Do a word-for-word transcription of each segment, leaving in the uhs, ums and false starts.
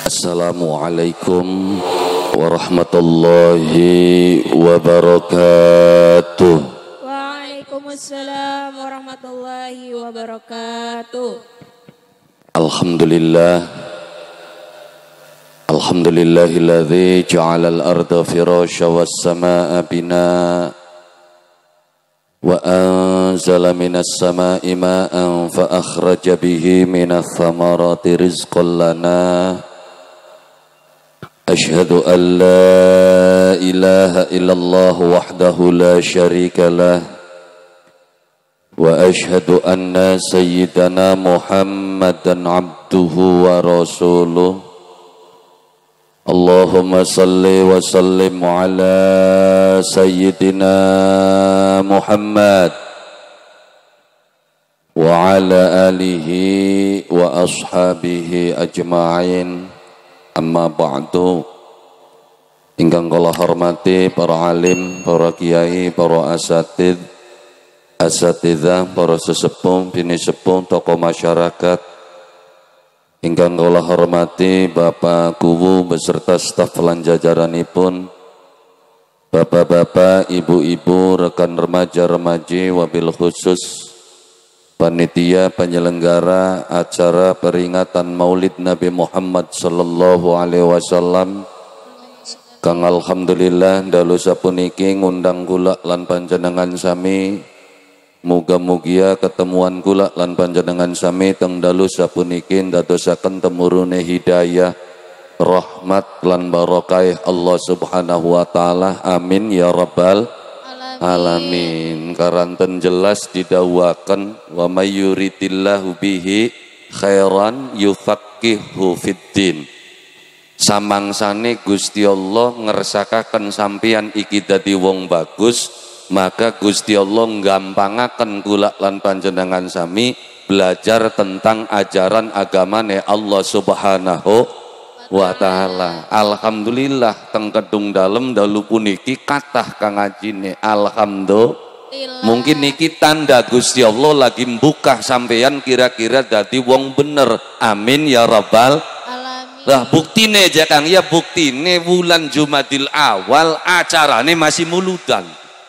Assalamualaikum warahmatullahi wabarakatuh. Waalaikumsalam warahmatullahi wabarakatuh. Alhamdulillah. Alhamdulillahilladzi ja'ala al-arda firasya was-samaa'a binaa wa anzala minas samaa'i maa'an fa akhraja bihi minas thamarati rizqan lana. Ashhadu an la ilaha illallah wahdahu la syarika lah wa ashhadu anna sayyidana Muhammadan abduhu wa rasuluh. Allahumma salli wa sallim ala sayyidina Muhammad wa ala alihi wa ashabihi ajma'in. Amma ba'du. Ingkang kula hormati para alim, para kiai, para asatid, asatidzah, para sesepuh, bini sepuh, tokoh masyarakat. Ingkang kula hormati Bapak Guru beserta staf lan jajaranipun, bapak-bapak, ibu-ibu, rekan remaja-remaji, wabil khusus panitia penyelenggara acara peringatan Maulid Nabi Muhammad sallallahu alaihi wasallam. Kang alhamdulillah dalu sapuniki ngundang kula lan panjenengan sami. Muga-mugia ketemuan kula lan panjenengan sami teng dalu sapuniki ndadosaken temurune hidayah, rahmat lan barokah Allah Subhanahu wa taala. Amin ya rabbal alamin. Karanten jelas didawuaken wa may yuridillahu bihi khairan yufaqihu fiddin. Samangsane Gusti Allah ngersakaken sampeyan iki dadi wong bagus, maka Gusti Allah nggampangaken kula lan panjenengan sami belajar tentang ajaran agamane Allah Subhanahu wa ta'ala. Alhamdulillah teng kedung dalem dalu puniki kathah kang ngajine. Alhamdulillah. Mungkin niki tanda Gusti Allah lagi mbukah sampeyan kira-kira dadi wong bener. Amin ya rabbal alamin. Lah buktine aja Kang, ya buktine bulan Jumadil Awal acarane masih muludan.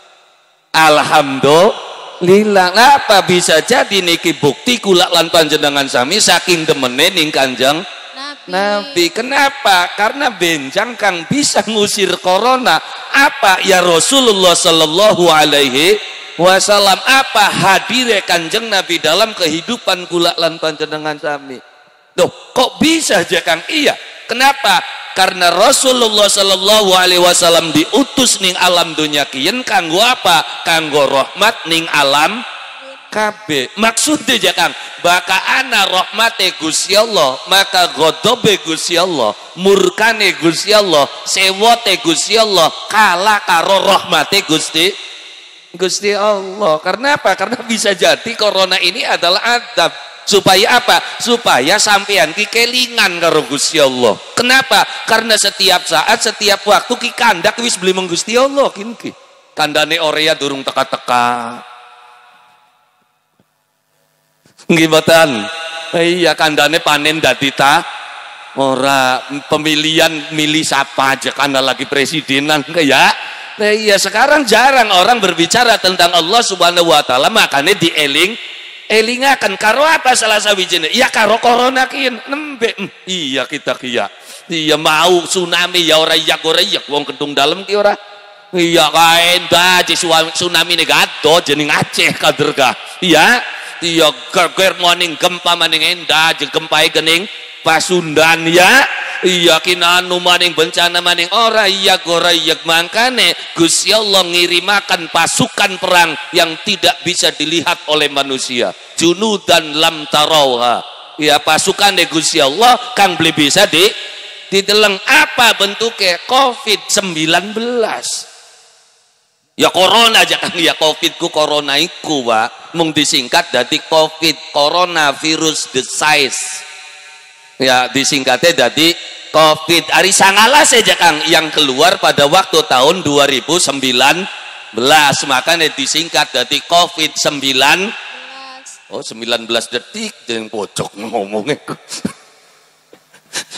Alhamdulillah. Napa bisa jadi niki bukti kula lan panjenengan sami saking demene ning Kanjeng Nabi. Nabi. Kenapa? Karena benjang kang bisa ngusir corona. Apa ya Rasulullah sallallahu alaihi wasallam? Apa hadire Kanjeng Nabi dalam kehidupan kula lan panjenengan sami? Duh, kok bisa aja Kang? Iya. Kenapa? Karena Rasulullah sallallahu alaihi wasallam diutus ning alam dunya kiyen kanggo apa? Kanggo rahmat ning alam kabeh. Maksudnya aja Kang, baka ana rahmate Gusti Allah, maka ghadabe Gusti Allah, murkane Gusti Allah, sewote Gusti Allah kalah karo rahmate Gusti Gusti Allah. Karena apa? Karena bisa jadi corona ini adalah adab. Supaya apa? Supaya sampean ki kelingan karo Gusti Allah. Kenapa? Karena setiap saat, setiap waktu ki kandak wis beli meng Gusti Allah kin ki. Kandane Orea durung teka-teka. Nggih mboten? Iya, kandane panen dadi ta ora, pemilihan milih siapa aja karena lagi presidenan ya. Nah, iya, sekarang jarang orang berbicara tentang Allah Subhanahu wa taala, makanya dieling elingakan karo apa salah sawijine? Ya karo corona kian nembe. Hmm, iya kita kia. Iya mau tsunami ya ora iya ora iya wong kedung dalem ki ora. Iya kae ndaje tsunami ne gado jeneng Aceh kaderga. Iya. Iya ger morning gempa maning endah jeung gempae gening Pasundan ya. Iya kinanu maning bencana maning ora iya ora iya. Mangkane Gusti Allah ngirimakan pasukan perang yang tidak bisa dilihat oleh manusia. Junudan lam tarauha. Ya pasukan de Gusti Allah kang beli bisa di dideleng. Apa bentuknya? covid sembilan belas. Ya corona aja Kang, ya covid ku corona iku Pak. Mung disingkat dadi covid, coronavirus disease. Ya disingkatnya dadi covid. Ari sangala saja Kang yang keluar pada waktu tahun dua ribu sembilan belas, makanya disingkat dadi covid sembilan belas. Oh sembilan belas detik jeung pojok ngomongnya.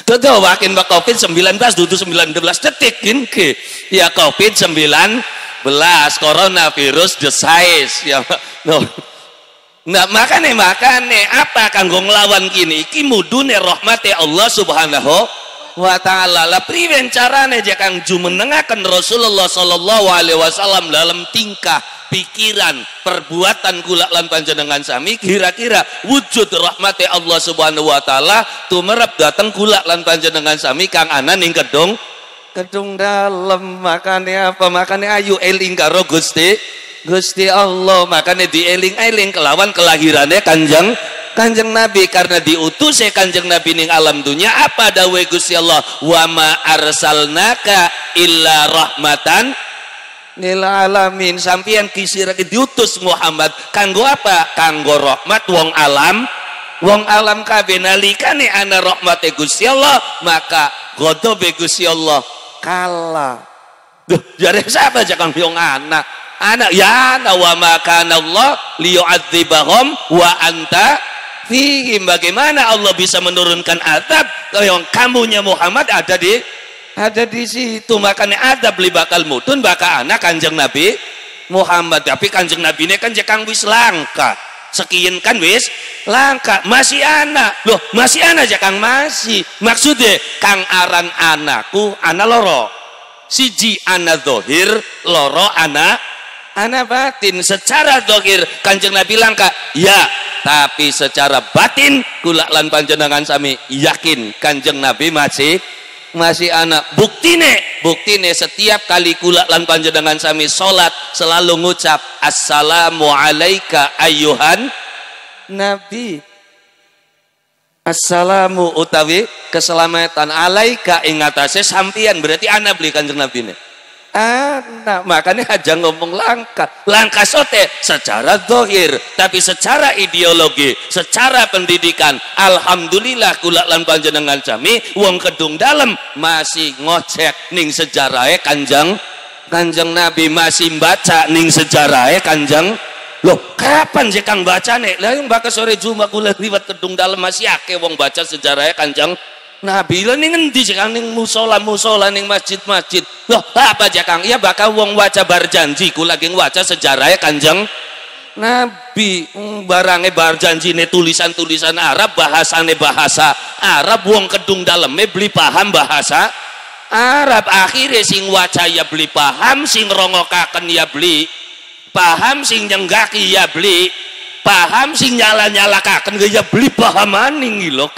Dodo wakin wa covid sembilan belas dudu sembilan belas detik gini ya covid sembilan belas coronavirus disease ya no. Nah makane makane apa kanggo nglawan kini iki mudune rahmati Allah subhanahu wa ta'ala. Lah priwen carane aja kang jumenengaken Rasulullah sallallahu alaihi wasallam dalam tingkah pikiran perbuatan kula lan panjenengan sami kira-kira wujud rahmati Allah subhanahu wa ta'ala tumerep dateng kula lan panjenengan sami kang ana ning kedung kedung dalem. Makane apa makane ayu eling karo Gusti Gusti Allah, makanya dieling-eling kelawan kelahirannya kanjeng kanjeng Nabi, karena diutus kanjeng Nabi ning alam dunia. Apa dawe Gusti Allah, wa ma arsalnaka illa rahmatan lil alamin. Sampeyan kisirake diutus Muhammad kanggo apa? Kanggo rahmat wong alam wong alam kabeh. Nalikane ana rahmate Gusti Allah maka ghadabe Gusti Allah kalah. Duh, jare siapa aja kang wong anak anak ya ana wa makana Allah liyu'adzibahum wa anta fihim. Bagaimana Allah bisa menurunkan azab kalau kamunya Muhammad ada di ada di situ. Makanya azab li bakal mutun bakal anak kanjeng Nabi Muhammad. Tapi kanjeng Nabi ini kan jakang wis langka sekian kan wis langka masih anak loh, masih anak jakang masih maksudnya kang aran anakku anak loro siji anak dohir loro anak anak batin. Secara dohir kanjeng Nabi langka ya, tapi secara batin kula lan panjenengan sami yakin kanjeng Nabi masih masih anak. Buktine buktine setiap kali kula lan panjenengan sami salat selalu ngucap assalamu alaika ayyuhan nabi. Assalamu utawi keselamatan alaika ing atase sampeyan, berarti anak beli kanjeng Nabi ne anak. Makanya aja ngomong langka langka sote secara dohir, tapi secara ideologi secara pendidikan alhamdulillah kula lan panjenengan sami wong kedung dalem masih ngocek ning sejarahe kanjeng kanjeng Nabi, masih baca ning sejarahe kanjeng. Loh kapan sih kang baca nih lah yang bakal sore Jumat kula liwat kedung dalem masih akeh wong baca sejarahnya kanjeng Nabi. Lah ning endi sih kang ning musola musola ning masjid-masjid. Loh apa aja kang ya bakal wong waca barjanji ku lagi waca sejarahnya kanjeng Nabi. Hmm, barangnya barjanji ne tulisan-tulisan Arab, bahasane bahasa Arab, wong kedung daleme beli paham bahasa Arab. Akhirnya sing waca ya beli paham, sing rongokaken ya beli paham, sing nyenggaki ya beli paham, sing nyala-nyalakaken ya beli paham maning lho.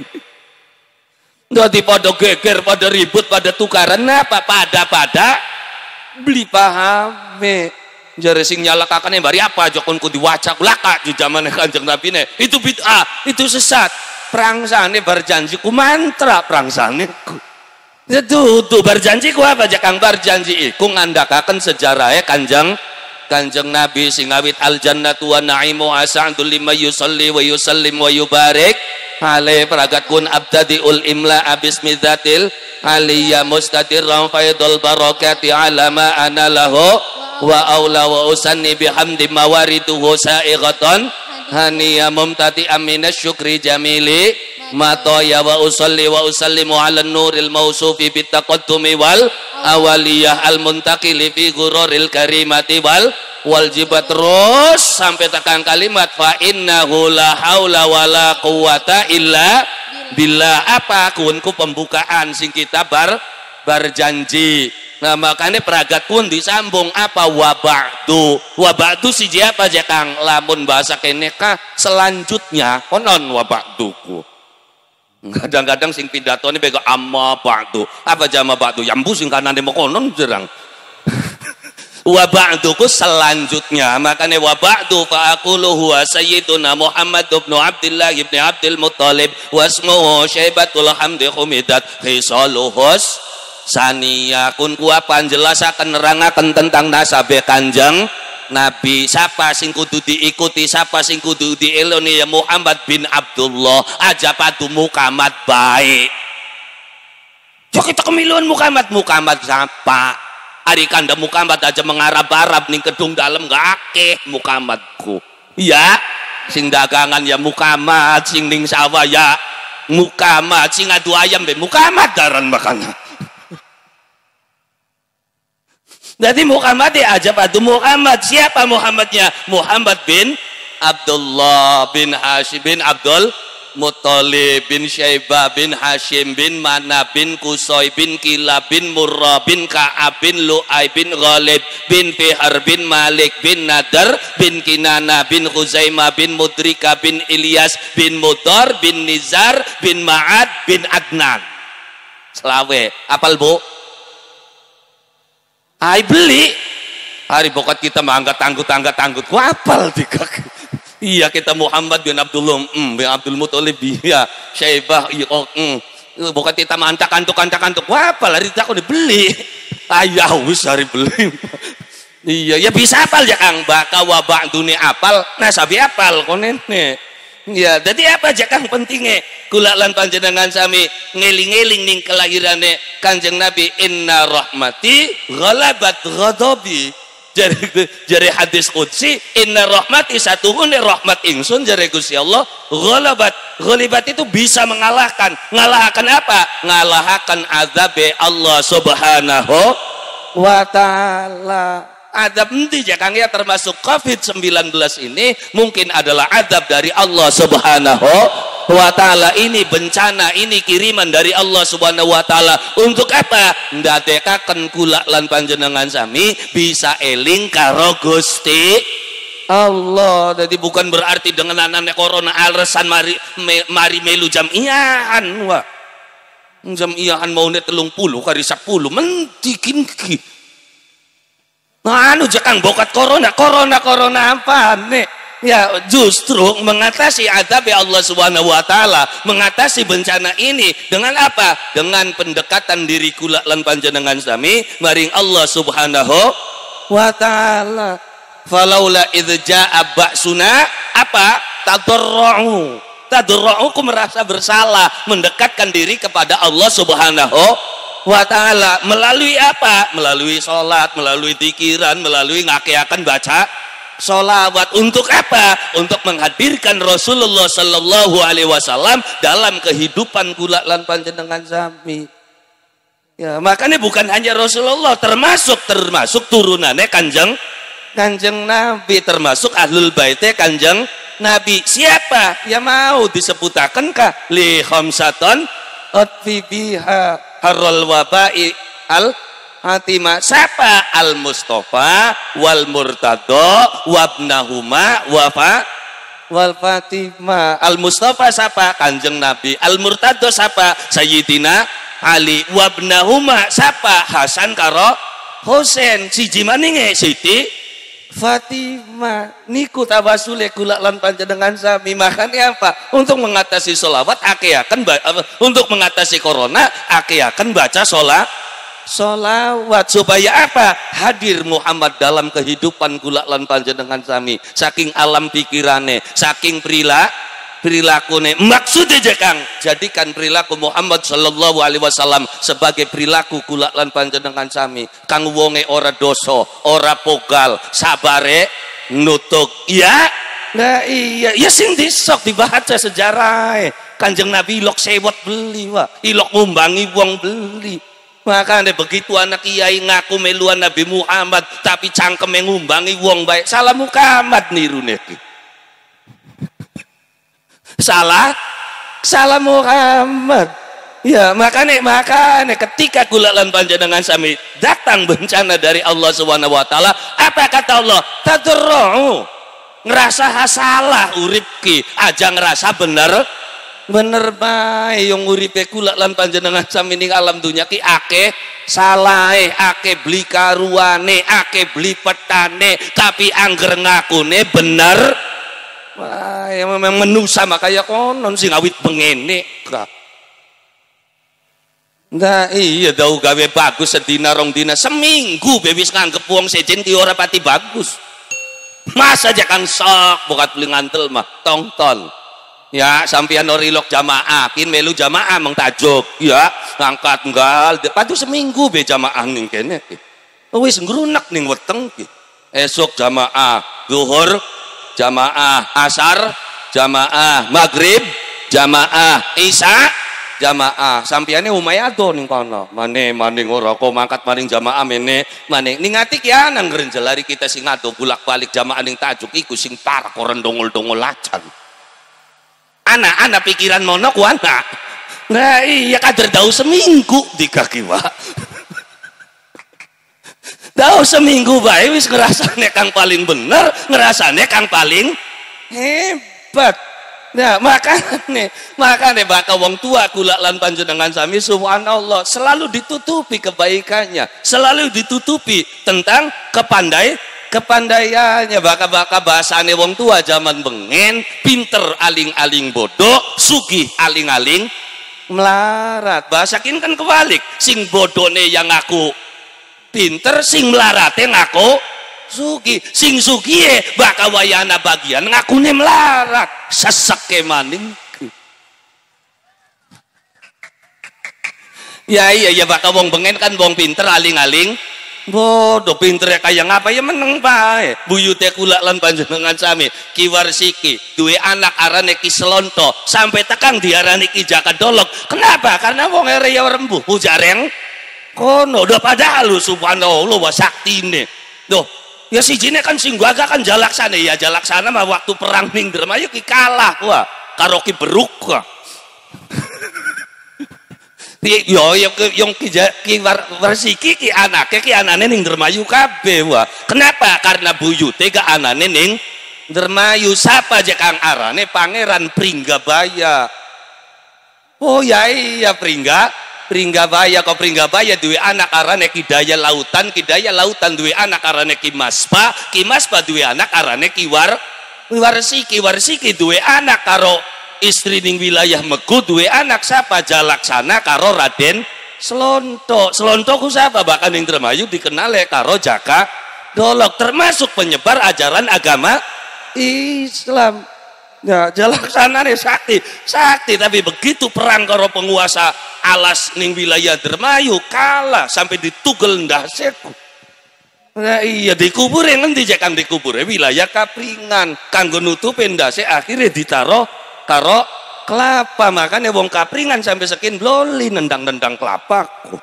Dadi pada geger, pada ribut, pada tukaran apa pada-pada beli paham. Jare sing nyalakaken bari apa jokon ku diwaca laka di zaman kanjeng Nabi ne. Itu bid'ah, itu sesat. Prangsane berjanji ku mantra prangsane ku. Itu tuh berjanji ku apa aja kang berjanji iku ngandakaken sejarahnya kanjeng kanjeng Nabi sing awit al jannatu wa na'imu as'adul lima yusalli wa yusallim wa yubarik ale peragat kun abtadiul imla abis mizatil aliyya mustatirran faidul barakati ala ma ana lahu wa aula wa usanni bihamdi mawariduhu sa'ighatan haniya mumtati aminas syukri jamili matoya wa usalli wa usallimu ala nuril mausufi bitaqaddumi wal awaliyah al muntakili fi ghururil karimati wal wal jibat terus sampai tekan kalimat fa innahu la haula wala quwata illa billah. Apa kunku pembukaan sing kita bar berjanji. Nah makanya peragat pun disambung apa waba'du waba'du si apa aja kang lamun bahasa keneka selanjutnya konon waba'duku. Kadang-kadang sing pidato ini bego amma ba'du apa jama ba'du yambu sing kanan demo konon jerang wa ba'duku selanjutnya. Makanya wa ba'du fa aqulu huwa sayyiduna Muhammad ibn Abdullah ibn Abdul Muttalib wasmuhu syaibatul hamdi humidat khisaluhus saniya. Kun kuwa panjelasaken nerangaken tentang nasabe kanjeng Nabi. Siapa sing kudu diikuti, siapa sing kudu dieloni ya Muhammad bin Abdullah aja padu Muhammad baik. Jok kita kemiluan Muhammad Muhammad siapa? Ari kanda Muhammad aja mengarab-arab ning kedung dalem gak akeh Muhammadku. Ya, sing dagangan ya Muhammad, sing ning sawah ya Mukamat sing ngadu ayam be Mukamat daran makanya. Jadi Muhammad diajab adu Muhammad. Siapa Muhammadnya? Muhammad bin Abdullah bin Hashim bin Abdul Muttalib bin Syaibah bin Hashim bin Manab bin Qusay bin Kilab bin Murrah bin Ka'ab bin Lu'ay bin Ghalib bin Fihr bin Malik bin Nadar bin Kinana bin Khuzaimah bin Mudrika bin Ilyas bin Mudar bin Nizar bin Ma'ad bin Adnan. Selawe apal bu? Hai beli hari bokat kita mangga tanggut tangga tanggut ku apal dikak. Iya kita Muhammad bin Abdullah mm, bin Abdul Muttalib iya Syaibah iya oh, mm. bokat kita mantak kantuk kantak kantuk ku apal hari tak dibeli ayah wis hari beli. Iya ya bisa apal ya Kang baka wabak dunia apal nah sabi apal konene. Ya, jadi apa aja Kang pentingnya kula lan panjenengan sami ngeling-eling ning kelahirane Kanjeng Nabi inna rahmati ghalabat ghadabi. Jari jari hadis qudsi inna rahmati satuhune rahmat ingsun jari Gusti Allah ghalabat. Ghalibat itu bisa mengalahkan. Ngalahkan apa? Ngalahkan azabe Allah Subhanahu wa taala. Adab nanti ya Kang ya termasuk covid sembilan belas ini mungkin adalah adab dari Allah Subhanahu wa taala. Ini bencana, ini kiriman dari Allah Subhanahu wa taala. Untuk apa? Ndadekaken kula lan panjenengan sami bisa eling karo Gusti Allah. Jadi bukan berarti dengan anane corona alasan mari me, mari melu jamiahan wah. Jamiahan mau net telung puluh kari sepuluh mentikin ki. Nah, anu jakang bokat corona, corona, corona apa nih? Ya justru mengatasi adab Allah Subhanahu wa taala, mengatasi bencana ini dengan apa? Dengan pendekatan diri kula lan panjenengan sami maring Allah Subhanahu wa taala. Falaula idz jaa ba'suna apa? Tadarra'u. Tadarra'u ku merasa bersalah, mendekatkan diri kepada Allah Subhanahu wa ta'ala melalui apa? Melalui sholat, melalui zikiran, melalui ngakeakan baca sholawat. Untuk apa? Untuk menghadirkan Rasulullah sallallahu alaihi wasallam dalam kehidupan kula lan panjenengan sami. Ya, makanya bukan hanya Rasulullah, termasuk termasuk turunannya Kanjeng Kanjeng Nabi, termasuk ahlul baitnya Kanjeng Nabi. Siapa? Ya mau disebutaken kah? Li khamsaton atfi biha harral wabai al hatima. Siapa? Al Mustafa wal Murtado wabnahuma wafa wal Fatima. Al Mustafa siapa? Kanjeng Nabi. Al Murtado siapa? Sayyidina Ali. Wabnahuma siapa? Hasan karo Husain. Siji maninge Siti Fatimah. Niku tawasule kula lan panjenengan sami. Makanya apa? Untuk mengatasi sholawat akeaken untuk mengatasi corona akeaken baca sholat sholawat supaya apa? Hadir Muhammad dalam kehidupan kula lan panjenengan sami. Saking alam pikirane, saking perilaku perilakune. Maksudnya aja Kang, jadikan perilaku Muhammad sallallahu alaihi wasallam sebagai perilaku kula lan panjenengan sami. Kang wonge ora dosa, ora pogal, sabare nutuk. Ya, nah iya, ya sing disok dibaca sejarah. Kanjeng Nabi ilok sewot beli, wah, ilok ngumbangi wong beli. Makanya begitu anak kiai ngaku meluan Nabi Muhammad, tapi cangkeme ngumbangi wong baik. Salah Muhammad nirune iki. Salah salah Muhammad. Ya makanya makanya ketika kula lan panjenengan sami datang bencana dari Allah Subhanahu wa taala, apa kata Allah? Tadarra'u. Ngerasa salah urip ki, aja ngerasa bener bener bae yang uripe kula lan panjenengan sami ning alam dunya ki akeh salahe, akeh beli karuane, akeh beli petane, tapi angger ngakune bener. Wah, yang memang menusa makanya konon sing awit bengene. Nah iya dau gawe bagus sedina rong dina seminggu bebis nganggep wong sejen ki ora pati bagus. Masa aja kan sok bokat beli ngantel mah tongton. Ya sampeyan orilok jamaah, kin melu jamaah meng tajuk ya ngangkat nggal patu seminggu be jamaah ning kene ki. Wis ngrunek ning weteng ki. Esok jamaah zuhur jamaah asar, jamaah maghrib, jamaah, isya jamaah. Sampiane omahe ado ning kono. Mane maning ora kok mangkat maring jamaah mene maning ningati ki anang ngrenjelari kita sing ado bolak-balik jamaah ning tajuk iku sing parek ora ndongol-ndongol acan. Anak-anak pikiran mono ku anak. Nah iya kader dau seminggu di kaki Pak. Dau seminggu bae wis ngerasane kang paling bener, ngerasane kang paling hebat. Nah, makane makane bakal wong tua kula lan panjenengan sami subhanallah selalu ditutupi kebaikannya, selalu ditutupi tentang kepandai kepandaiannya. Baka-baka bahasane wong tua zaman bengen, pinter aling-aling bodoh, sugih aling-aling melarat. Bahasakin kan kebalik, sing bodone yang ngaku pinter, sing melarate ngaku sugi, sing sugie baka wayana bagian ngakune melarat. Seseke maning ya iya ya baka wong bengen kan wong pinter aling-aling bodoh. Pinter kayak ngapa ya meneng bae. Buyute kula lan panjenengan sami Ki Warsiki duwe anak arane Ki Selonto sampai tekang diarani Ki Jaka Dolok. Kenapa? Karena wong ere ya rembuh pujareng kono. Udah padahal lu subhanallah wa saktine. Duh, ya sijine kan sing gagah kan Jalaksana. Ya Jalaksana mah waktu perang ning Dermayu ki kalah wah karo Ki Beruk. Yo yang yang Ki Ki Warsiki ki anake ki anane ning Dermayu kabeh wah. Kenapa? Karena buyute ga anane ning Dermayu. Sapa aja kang arane Pangeran Pringgabaya. Oh ya iya Pringga Pringgabaya. Kok Pringgabaya duwe anak arane Ki Daya Lautan, Ki Daya Lautan duwe anak arane Ki Maspa, Ki Maspa duwe anak arane Ki War Warsiki, Warsiki duwe anak karo istri ning wilayah Megu duwe anak sapa Jalaksana karo Raden Selonto. Selonto ku sapa bahkan ning Dermayu dikenal karo Jaka Dolok, termasuk penyebar ajaran agama Islam. Ya Jalaksana nih sakti sakti tapi begitu perang karo penguasa alas ning wilayah Dermayu kalah sampai ditugel ndaseku. Nah iya dikubur yang nanti jangan dikubur wilayah Kapringan kanggo nutupi ndase akhirnya ditaro karo kelapa. Makanya wong Kapringan sampai sekin bloli nendang-nendang kelapaku.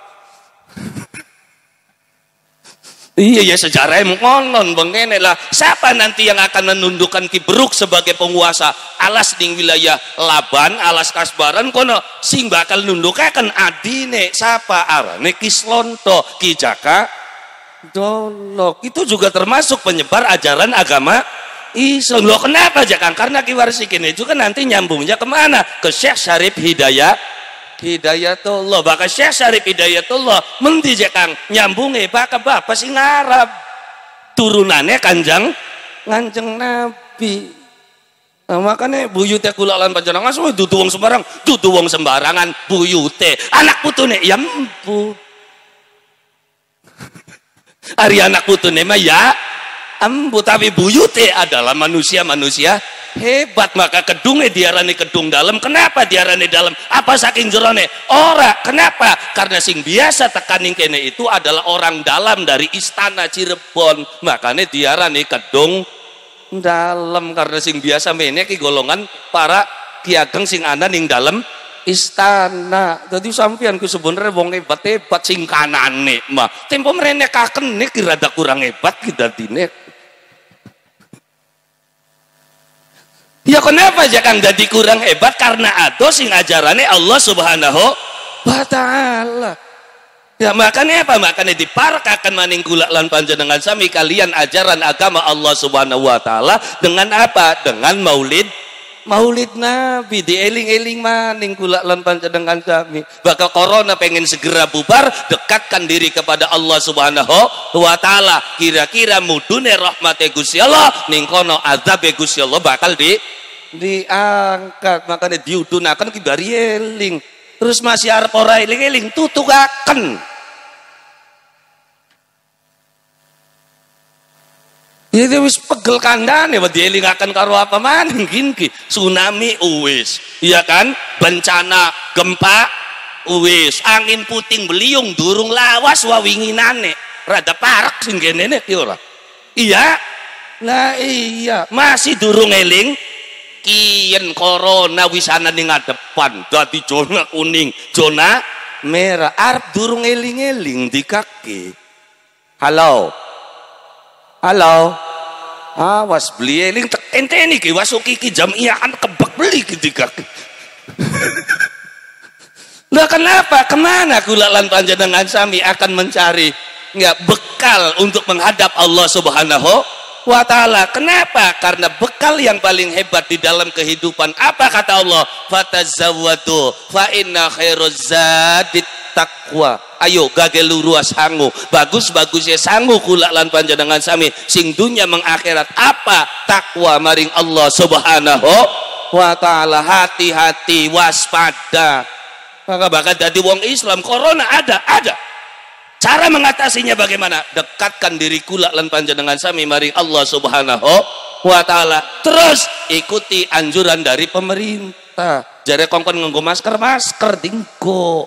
Iya ya sejarah ngonon bengene lah. Siapa nanti yang akan menundukkan Ki Beruk sebagai penguasa alas ning wilayah Laban, alas Kasbaran kono sing bakal nundukaken adine sapa arane Ki Selonto, Ki Jaka Dolok. Itu juga termasuk penyebar ajaran agama Islam. Loh kenapa Jakang? Karena Ki Warsiki ini juga nanti nyambungnya kemana? Ke Syekh Syarif Hidayah Hidayatullah. Baka Syekh Syarif Hidayatullah menti Jakang nyambunge baka bapak sing Arab turunannya kanjeng kanjeng Nabi. Nah, makanya buyute kula lan panjenengan semua dudu wong sembarang, dudu wong sembarangan buyute. Anak putune ya empu. Ari anak putune mah ya empu, tapi buyute adalah manusia-manusia hebat. Maka kedungnya diarani kedung dalam. Kenapa diarani dalam? Apa saking jerone? Ora. Kenapa? Karena sing biasa tekaning kene itu adalah orang dalam dari istana Cirebon. Makanya diarani kedung dalam. Karena sing biasa mene ki golongan para Ki Ageng sing ana ning dalam istana. Jadi sampean ku sebenarnya wong hebat-hebat sing kanane mah tempo mrene kakene ki rada kurang hebat ki dadine. Ya kenapa Jakang jadi kurang hebat? Karena ado sing ajarane Allah Subhanahu wa taala. Ya makanya apa? Makanya diparakaken maning kula lan panjenengan sami kalian ajaran agama Allah Subhanahu wa taala dengan apa? Dengan maulid Maulid Nabi dieling-eling maning kula lan panjenengan sami. Bakal corona pengen segera bubar, dekatkan diri kepada Allah Subhanahu wa taala. Kira-kira mudune rahmate Gusti Allah ning kono azabe Gusti Allah bakal di diangkat. Makanya diudunaken ki bari eling. Terus masih arep ora eling-eling tutukaken. Ya wis pegel kandane wa dielingaken karo apa maning ki tsunami uwis, iya kan? Bencana gempa uwis, angin puting beliung durung lawas wawinginane, rada parek sing kene ki ora. Iya. Lah iya, masih durung eling kian corona wisana ning ngadepan dadi zona kuning, zona merah. Arep durung eling-eling di kaki. Halo. Halo. Awas beli eling tek ente niki wasuki ki jamiah kan kebak beli di kaki. Lah kenapa? Kemana kula lan panjenengan sami akan mencari nggak bekal untuk menghadap Allah Subhanahu wa ta'ala. Kenapa? Karena bekal yang paling hebat di dalam kehidupan apa kata Allah? Fatazawwadu fa inna khairuz zadit taqwa. Ayo gage luruas sangu, bagus-bagusnya sangu kula lan panjenengan sami sing dunya mengakhirat apa? Takwa maring Allah Subhanahu wa ta'ala. Hati-hati, waspada. Maka bakal jadi wong Islam. Corona ada, ada. Cara mengatasinya bagaimana? Dekatkan diri kula lan panjenengan sami mari Allah Subhanahu wa ta'ala. Terus ikuti anjuran dari pemerintah. Jare kongkon nganggo masker, masker dinggo.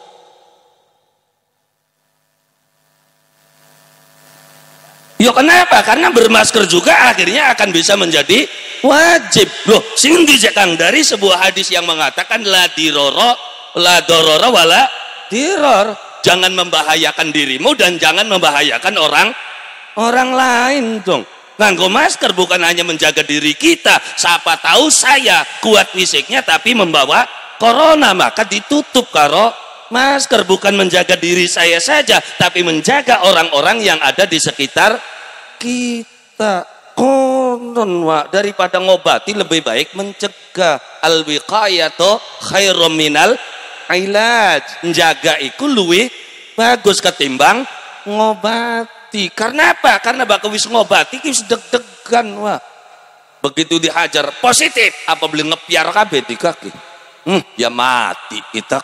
Yo kenapa? Karena bermasker juga akhirnya akan bisa menjadi wajib. Loh, sing dijekang dari sebuah hadis yang mengatakan la diroro la dororo wala diror. Jangan membahayakan dirimu dan jangan membahayakan orang orang lain dong. Nganggo masker bukan hanya menjaga diri kita. Siapa tahu saya kuat fisiknya tapi membawa corona, maka ditutup karo masker. Bukan menjaga diri saya saja tapi menjaga orang-orang yang ada di sekitar kita. Konon wa daripada ngobati lebih baik mencegah. Al wiqayatu khairum minal ilaj. Menjaga iku luwih bagus ketimbang ngobati. Karena apa? Karena bakal wis ngobati wis deg-degan. Wah, begitu dihajar positif apa beli ngepiar kabeh di kaki. Hmm, ya mati kita.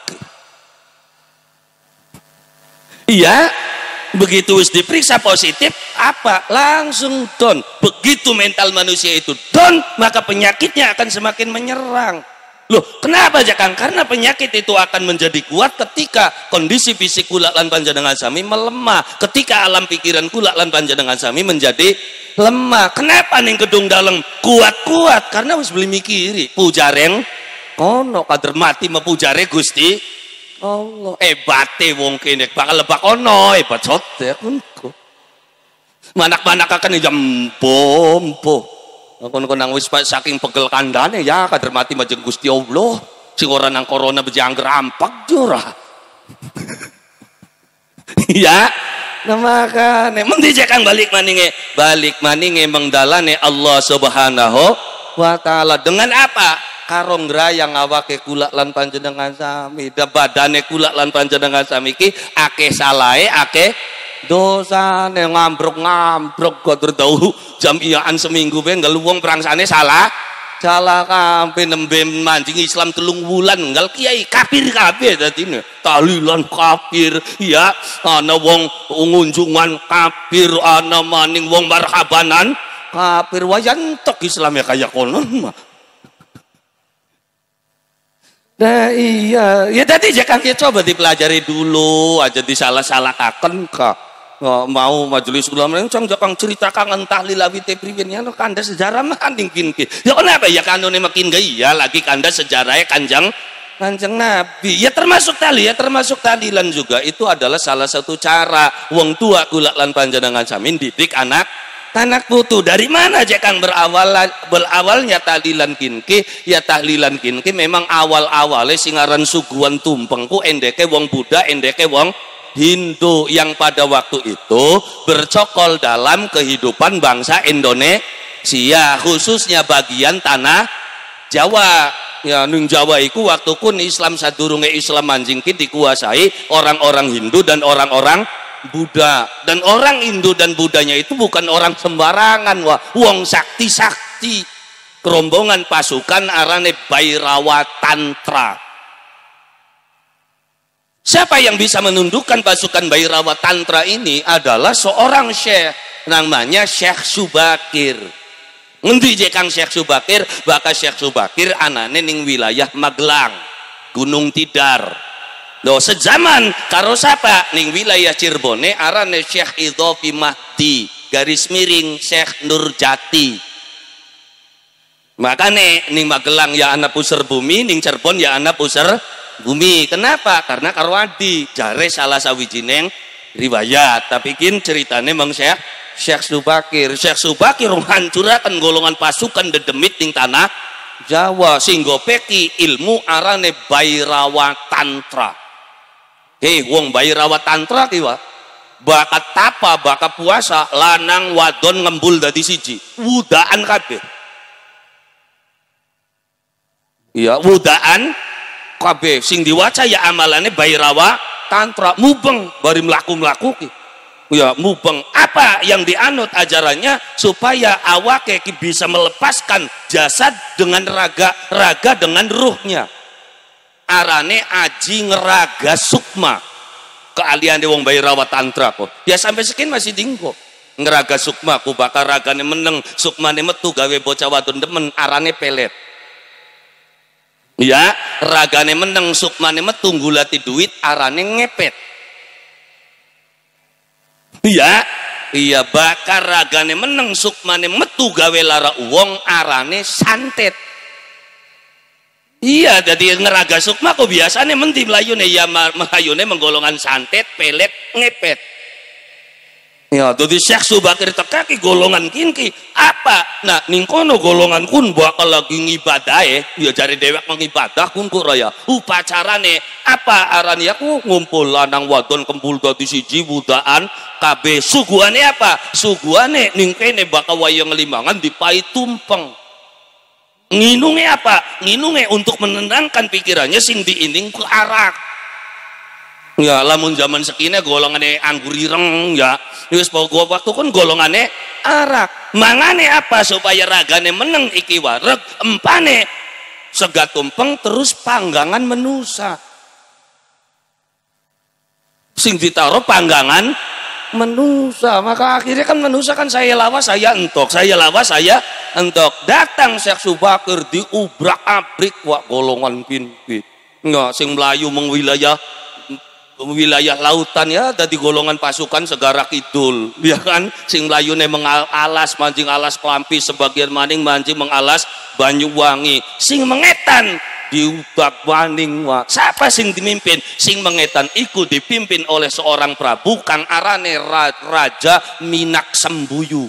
Iya, begitu wis diperiksa positif apa langsung down. Begitu mental manusia itu down, maka penyakitnya akan semakin menyerang. Loh, kenapa Jakang? Karena penyakit itu akan menjadi kuat ketika kondisi fisik kula lan panjenengan sami melemah, ketika alam pikiran kula lan panjenengan sami menjadi lemah. Kenapa ning gedung dalam kuat-kuat? Karena wis beli mikiri pujareng kono kader mati mepujare Gusti Allah. Hebate wong kene bakal lebak ono hebat soter kunku. Manak-manak akan jambompo. Kon-kon nang wis saking pegel kandane ya kader mati majeng Gusti Allah. Sing ora nang corona bejangger ampak jura. Ya, nah makane mun dijekang balik maninge, balik maninge mengdalane Allah Subhanahu wa ta'ala dengan apa? Karo ngrayang awake kula lan panjenengan sami. Da badane kula lan panjenengan sami iki akeh salahe, akeh dosane. Ngambruk-ngambruk kodur tau jamiaan seminggu pe nggal wong prangsane salah salah kabeh nembe manjing Islam telung wulan nggal kiai kafir kabeh dadine. Tahlilan kafir ya, ana wong ngunjungan kafir, ana maning wong marhabanan kafir. Wayantok Islam ya kaya konon mah. Nah iya, ya tadi jangan kita coba dipelajari dulu aja disalah-salahkan kak. Nggak mau majelis ulama yang jangan ceritakan entah lilawi tepriwinnya no kanda sejarah mah andingkin ki. Ya kenapa ya kanone makin gaya lagi kanda sejarahnya kanjeng kanjeng Nabi. Ya termasuk tali ya termasuk tahlilan juga itu adalah salah satu cara wong tua kula lan panjenengan samin didik anak anak putu. Dari mana aja kang berawal berawalnya tahlilan kinki? Ya tahlilan kinki memang awal-awalnya singaran suguhan tumpengku endeke wong Buddha, endeke wong Hindu yang pada waktu itu bercokol dalam kehidupan bangsa Indonesia, khususnya bagian tanah Jawa. Ya nung Jawa iku waktu kun Islam sadurunge Islam manjingkin dikuasai orang-orang Hindu dan orang-orang Buddha. Dan orang Hindu dan Buddhanya itu bukan orang sembarangan, wah wong sakti-sakti. Kerombongan pasukan arane Bhairawa Tantra. Siapa yang bisa menundukkan pasukan Bhairawa Tantra ini adalah seorang syekh namanya Syekh Subakir. Ngendi je Kang Syekh Subakir? Bakal Syekh Subakir anane ning wilayah Magelang, Gunung Tidar. Loh sejaman karo sapa ning wilayah Cirebone arane Syekh Idhofi Mahdi garis miring Syekh Nurjati. Makane ning Magelang ya ana puser bumi, ning Cirebon ya ana puser bumi. Kenapa? Karena karo adi jare salah sawijining riwayat. Tapi kin ceritane Mang Syekh Syekh Subakir. Syekh Subakir hancuraken golongan pasukan dedemit ning tanah Jawa singgo peki ilmu arane Bairawa Tantra. Hei wong Bairawa Tantra ki wa bakat tapa, bakat puasa, lanang wadon ngembul dadi siji. Wudaan kabeh. Ya wudaan kabeh sing diwaca ya amalane Bairawa Tantra mubeng bari mlaku-mlaku ki. Ya mubeng apa yang dianut ajarannya supaya awake bisa melepaskan jasad dengan raga, raga dengan ruhnya. Arane aji ngeraga sukma. Kealian wong Bairawa Tantra kok. Ya sampai sekian masih dingko. Ngeraga sukma ku bakal ragane meneng, sukmane metu gawe bocah wadon demen arane pelet. Ya, ragane meneng sukmane metu nggulati duit arane ngepet. Iya, iya bakar ragane meneng sukmane metu gawe lara uwong arane santet. Iya, jadi ngeraga sukma kok biasane menti melayune ya mahayune menggolongan santet, pelet, ngepet. Ya, jadi Syekh Subakir tekaki golongan kinki apa? Nah, ning kono golongan kun bakal lagi ngibadahe, ya jare dhewek mengibadah kun kok raya. Upacarane apa arane aku ngumpul lanang wadon kempul dadi siji wudaan kabeh. Suguhane apa? Suguhane ning kene bakal wayang ngelimangan dipai tumpeng. Nginunge apa? Nginunge untuk menenangkan pikirannya sing diining ke arak. Ya lamun zaman sekine golongane anggur ireng ya wis pogo waktu kan golongane arak. Mangane apa supaya ragane meneng iki wareg empane sega tumpeng terus panggangan menusa. Sing ditaruh panggangan menusa, maka akhirnya kan menusa kan saya lawas saya entok, saya lawas saya entok. Datang Syekh Subakir diubrak-abrik wak golongan pinpi. Enggak sing melayu meng wilayah wilayah lautan ya dari golongan pasukan Segara Kidul ya kan sing mlayune mengalas mancing alas Klampi sebagian maning mancing mengalas Banyuwangi sing mengetan diubak maning wa siapa sing dimimpin sing mengetan iku dipimpin oleh seorang prabu kang arane Raja Minak Sembuyu.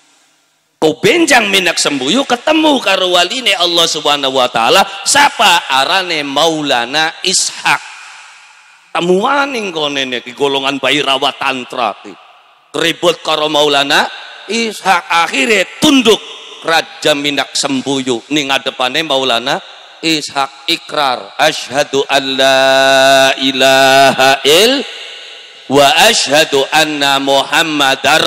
Kau benjang Minak Sembuyu ketemu karo waline Allah Subhanahu wa taala siapa arane Maulana Ishak. Temuaning konene ki golongan Bairawa Tantra ki ribut karo Maulana Ishak akhirnya tunduk Raja Minak Sembuyu ning ngadepane Maulana Ishak ikrar asyhadu an la ilaha il wa asyhadu anna Muhammadar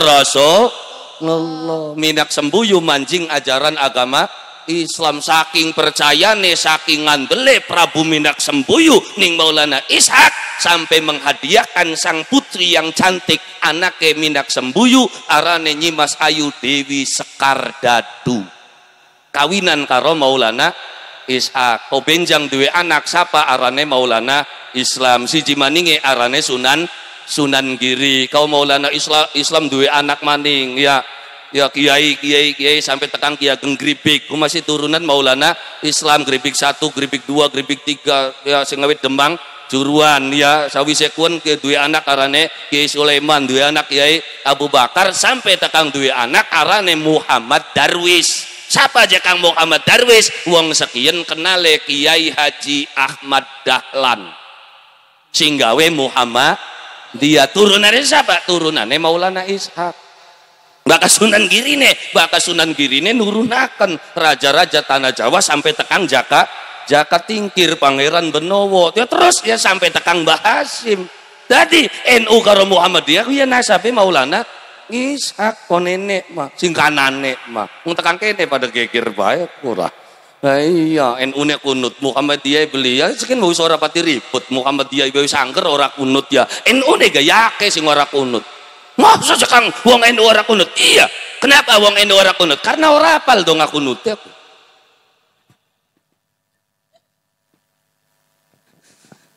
Rasulullah. Minak Sembuyu mancing ajaran agama Islam saking percayane saking ngandele Prabu Minak Sembuyu ning Maulana Ishak sampai menghadiahkan sang putri yang cantik anake Minak Sembuyu arane Nyimas Ayu Dewi Sekardadu kawinan karo Maulana Ishak. Kau benjang duwe anak sapa arane Maulana Islam siji maninge arane Sunan Sunan Giri. Kau Maulana Islam Islam duwe anak maning ya ya kiai kiai kiai sampai tekan Ki Ageng Gribik ku masih turunan Maulana Islam Gribik satu Gribik dua Gribik tiga ya sing ngawit Demang Juruan ya sawise kuwen ke duwe anak arane Kiai Sulaiman duwe anak Kiai Abu Bakar sampai tekan duwe anak arane Muhammad Darwis. Siapa aja Kang Muhammad Darwis wong sekian kenale Kiai Haji Ahmad Dahlan sing gawe Muhammad dia turunane siapa turunane Maulana Ishak. Baka Sunan Girine, baka Sunan Girine nurunaken raja-raja tanah Jawa sampai tekang Jaka, Jaka Tingkir, Pangeran Benowo, ya terus ya sampai tekang Mbah Hasim. Tadi N U karo Muhammadiyah ya nasabe Maulana Ishak konene mah, sing kanane mah. Wong tekang kene pada geger bae ora. Lah iya N U-ne kunut, Muhammadiyah beli ya sekin wis ora pati ribut, Muhammadiyah wis angker ora kunut ya. N U-ne gayake sing ora kunut. Masa sekang wong N U ora kunut? Iya. Kenapa wong N U ora kunut? Karena ora apal dong aku kunut ya.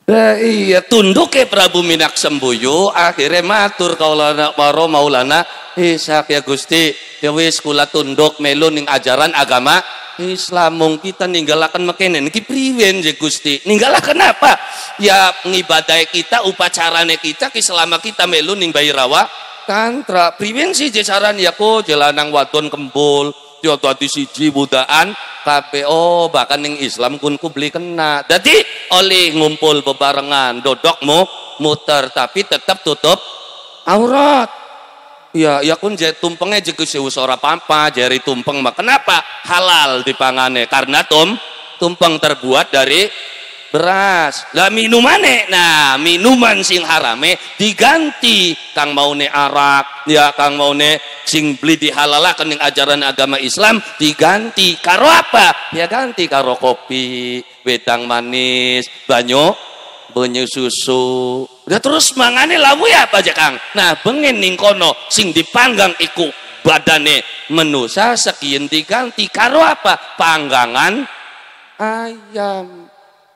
Nah, iya tunduk ke Prabu Minak Sembuyu akhirnya matur kaulana waro maulana Ishak ya Gusti ya wis kula tunduk melu ning ajaran agama Islam mung kita ninggalaken mekene niki priwen je Gusti ninggalaken apa ya ngibadahe kita upacarane kita ki selama kita melu ning Bairawa Tantra priwen sih je saran ya ko jelanang wadon kembul yo dadi siji budaan K P O bahkan ning Islam kun ku beli kena dadi oleh ngumpul bebarengan dodokmu muter tapi tetap tutup aurat ya ya kun je tumpengnya jeung geus ora apa-apa jari tumpeng mah kenapa halal dipangane karena tum tumpeng terbuat dari beras lah minumane nah minuman sing harame diganti kang maune arak ya kang maune sing beli dihalalaken ning ajaran agama Islam diganti karo apa ya ganti karo kopi wedang manis banyu banyu susu udah terus mangane lawu ya apa aja Kang nah bengen ning kono sing dipanggang iku badane menusa sekian diganti karo apa panggangan ayam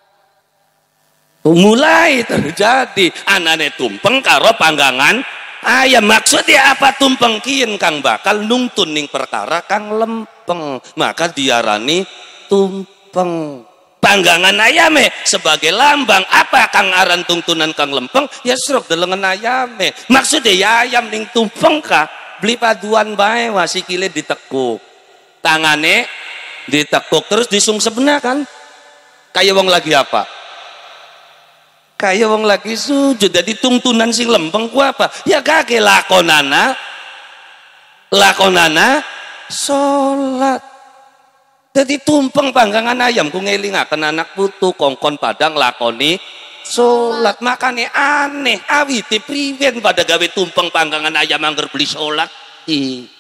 mulai terjadi anane tumpeng karo panggangan ayam maksudnya apa tumpeng kian Kang bakal nungtun ning perkara Kang lempeng maka diarani tumpeng panggangan ayame sebagai lambang apa Kang aran tungtunan Kang lempeng ya sruk delengen ayame maksudnya ya ayam ning tumpeng kah beli paduan bae wasikile ditekuk tangane ditekuk terus disungsepna kan kayak wong lagi apa kayak wong lagi sujud jadi tungtunan sing lempeng ku apa ya kake lakonana lakonana salat jadi tumpeng panggangan ayam ku ngelingaken anak putu kongkon padang lakoni salat makane aneh awite priwen pada gawe tumpeng panggangan ayam angger beli salat i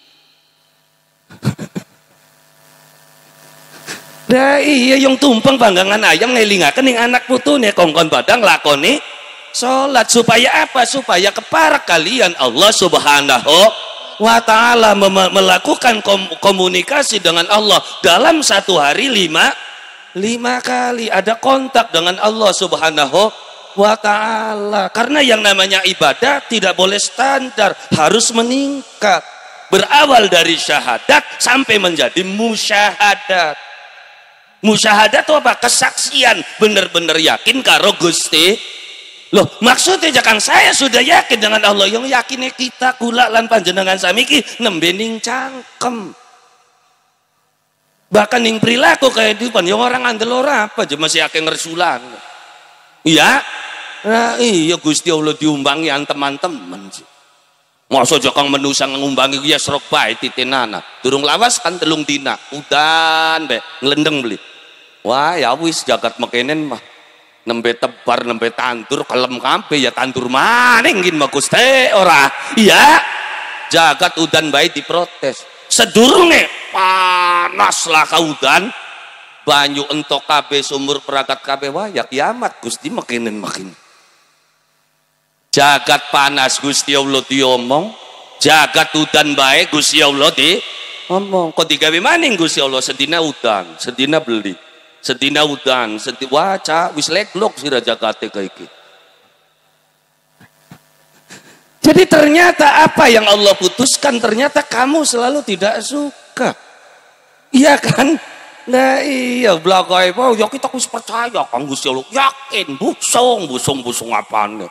Nah iya yang tumpeng panggangan ayam ngelingaken ning anak putune kongkon padang lakoni salat supaya apa supaya keparak kalian Allah Subhanahu wa taala melakukan komunikasi dengan Allah dalam satu hari lima lima kali ada kontak dengan Allah Subhanahu wa taala karena yang namanya ibadah tidak boleh standar harus meningkat berawal dari syahadat sampai menjadi musyahadat. Musyahadat itu apa? Kesaksian bener-bener yakin karo Gusti. Loh, maksudnya jangan saya sudah yakin dengan Allah yang yakinnya kita kula lan panjenengan samiki nembe ning cangkem. Bahkan ning perilaku kehidupan yang orang andel ora apa aja masih akeh ngersulan. Iya? Nah, iya Gusti Allah diumbangi an teman-teman sih. Masa jakang menusa ngumbangi ya serok bae titinana. Durung lawas kan telung dina. Udan be nglendeng beli. Wah ya wis jagat mekenen mah nembe tebar nembe tandur kelem kabeh ya tandur maning ngin mah Gusti ora iya jagat udan bae diprotes sedurunge panas lah kaudan banyu entok kabeh sumur peragat kabeh wah ya kiamat Gusti mekenen makin jagat panas Gusti Allah diomong jagat udan bae Gusti Allah di ngomong kok digawe maning Gusti Allah sedina udan sedina beli sedina udan, sedina waca, wis leglok si Raja Kate kayak gitu. Jadi ternyata apa yang Allah putuskan ternyata kamu selalu tidak suka, iya kan? Nah iya belagai, oh ya kita harus percaya kan Gusti Allah, yakin, busung, busung, busung apaan?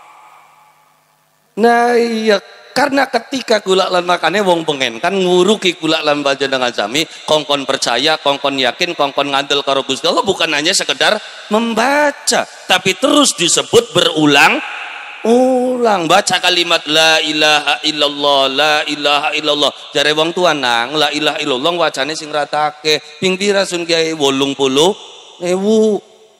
Nah iya. Karena ketika kula lan makane wong pengen kan nguruki kula lan panjenengan sami kongkon percaya, kongkon yakin, kongkon ngandel karo Gusti Allah bukan hanya sekedar membaca, tapi terus disebut berulang ulang baca kalimat la ilaha illallah, la ilaha illallah. Jare wong tua nang la ilaha illallah wacane sing ratake ping pira sun kiai wolung puluh ewu.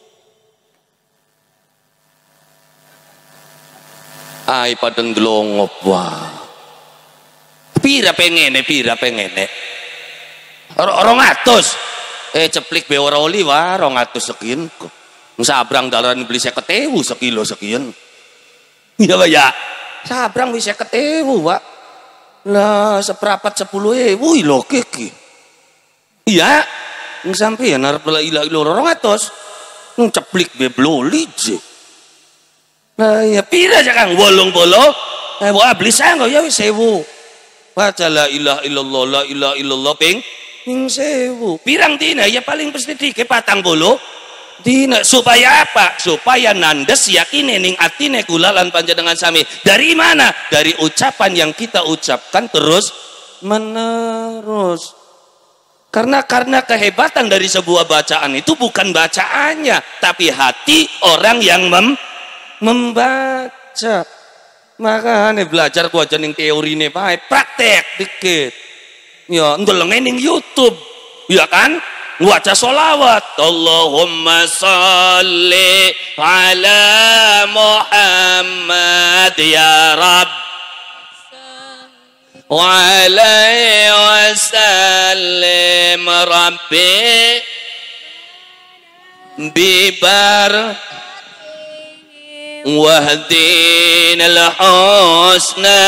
Ai padeng glongop wah. Pira pengene, pira pengene. Rong atus. Eh ceplik be ora oli wah rong atus sekian kok. Sabrang dalan beli seket ewu sekilo sekian. Iya Pak ya. Sabrang wis seket ewu Pak. Lah seperapat sepuluh ewu lho kiki. Iya. Sampeyan arep la ilaha illallah rong atus. ceplik be bloli je. Nah ya pira aja Kang wolong bolo. Eh wa beli sanggo ya wis sewu. Baca la ilaha illallah la ilaha illallah ping ping sewu. Pirang dina ya paling pasti dike patang bolo. Dina supaya apa? Supaya nandes yakine ning atine kula lan panjenengan sami. Dari mana? Dari ucapan yang kita ucapkan terus menerus. Karena karena kehebatan dari sebuah bacaan itu bukan bacaannya, tapi hati orang yang mem, membaca. Makanya belajar ku aja ning teorine bae, praktek dikit. Ya, ndelenge ning YouTube. Ya kan? Waca sholawat Allahumma salli ala Muhammad ya Rabb wa alaihi wa sallim Rabbi bibar wahdinal husna.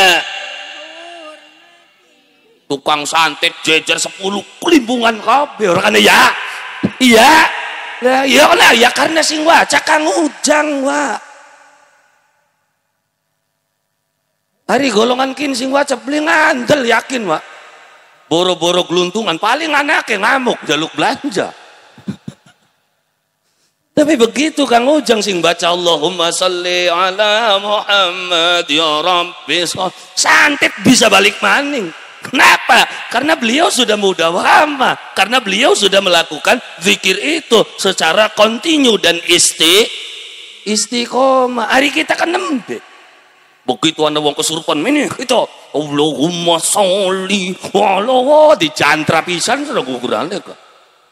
Tukang santet jejer sepuluh kelimbungan kabeh orang ya. Iya. Lah iya lah ya karena sing waca Kang Ujang wa. Hari golongan kin sing waca beli ngandel yakin wa. Boro-boro geluntungan paling anake ngamuk jaluk belanja. Tapi begitu Kang Ujang sing baca Allahumma salli ala Muhammad ya Rabbi, santet bisa balik maning. Kenapa? Karena beliau sudah mudawamah, karena beliau sudah melakukan zikir itu secara kontinu dan isti istiqomah. Hari kita kan nembe. Begitu anda wong kesurupan ini kita Allahumma sholli ala di jantra pisan sudah gugurane kok.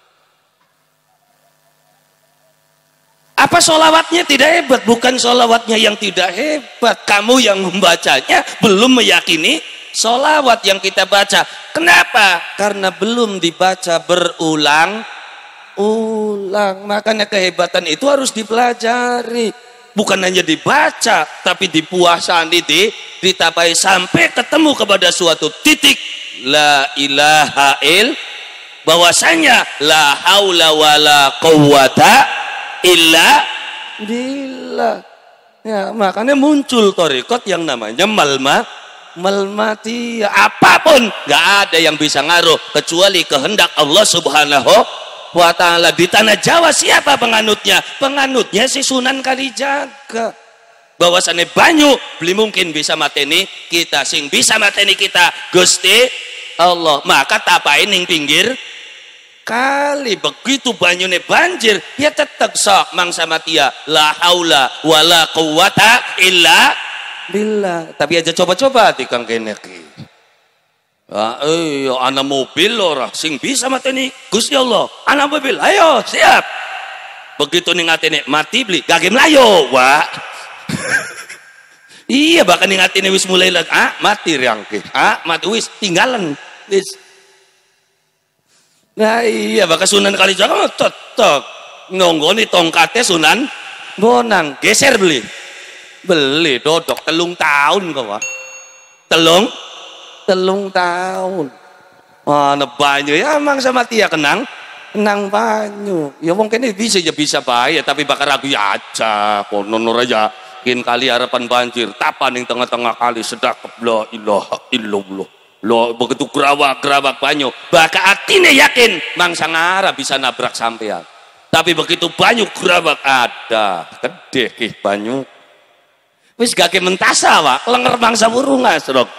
Apa sholawatnya tidak hebat? Bukan sholawatnya yang tidak hebat, kamu yang membacanya belum meyakini sholawat yang kita baca. Kenapa? Karena belum dibaca berulang ulang. Makanya kehebatan itu harus dipelajari, bukan hanya dibaca tapi dipuasani, di ditapai sampai ketemu kepada suatu titik la ilaha il, bahwasanya la haula wala quwata illa billah. Ya, makanya muncul thariqat yang namanya malma melmati. Apapun nggak ada yang bisa ngaruh kecuali kehendak Allah Subhanahu wa ta'ala. Di tanah Jawa siapa penganutnya? Penganutnya si Sunan Kalijaga. Bahwasannya banyu beli mungkin bisa mateni kita, sing bisa mateni kita Gusti Allah. Maka tapain ning pinggir kali. Begitu banyune banjir ya tetap sok mangsa matia la haula wala quwata illa billah. Tapi aja coba-coba di kang kene ki. Ah, eh, ana mobil ora sing bisa mateni Gusti Allah. Ana mobil, ayo siap. Begitu ning atene mati beli gage mlayo, wah. Iya bahkan ning atene wis mulai lagi, ah mati riangke. Ah mati wis tinggalan wis. Nah iya bahkan Sunan Kalijaga tetep nonggoni tongkatnya Sunan Bonang, geser beli. Beli dodok telung tahun kok wah. Telung telung tahun. Mana banyu ya emang sama tia kenang kenang banyu. Ya wong kene bisa ya bisa bae tapi bakar ragu ya aja kono nur aja kin kali harapan banjir tapan ning tengah-tengah kali sedakep la ilaha illallah. Lo begitu gerawak-gerawak banyu baka atine yakin mangsa ngara bisa nabrak sampean. Tapi begitu banyu gerawak ada gede ki banyu wis gake mentasa wak lenger mangsa burunga serok.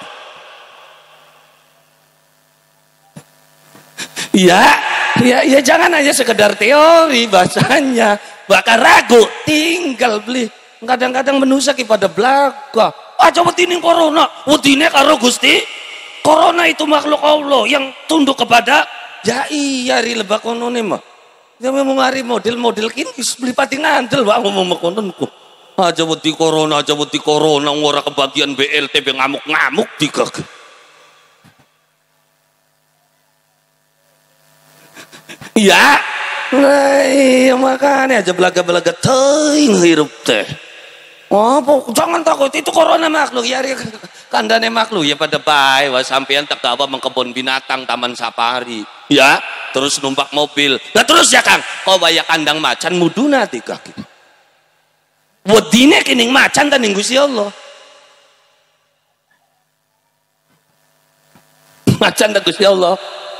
Ya, ya, ya jangan hanya sekedar teori bahasanya. Bakal ragu, tinggal beli. Kadang-kadang menusaki pada belaka. Ah coba tining corona, udine karo Gusti. Corona itu makhluk Allah yang tunduk kepada. Ya iya ri lebak konone mah. Ya memang hari model-model kini beli pati ngandel wak ngomong kononku. Aja wedi corona, aja wedi corona ora kebagian B L T B ngamuk-ngamuk dikek. Ya, nah, iya makanya aja belaga-belaga teuing hirup teh. Oh, jangan takut itu corona makhluk ya, kandane makhluk ya pada bae wah sampean tak gawa mengkebun binatang taman safari. Ya, terus numpak mobil. Nah terus ya Kang, kau bayar kandang macan muduna tiga gitu. Wedine kining macan tan Gusti Allah. Macan tan Gusti Allah.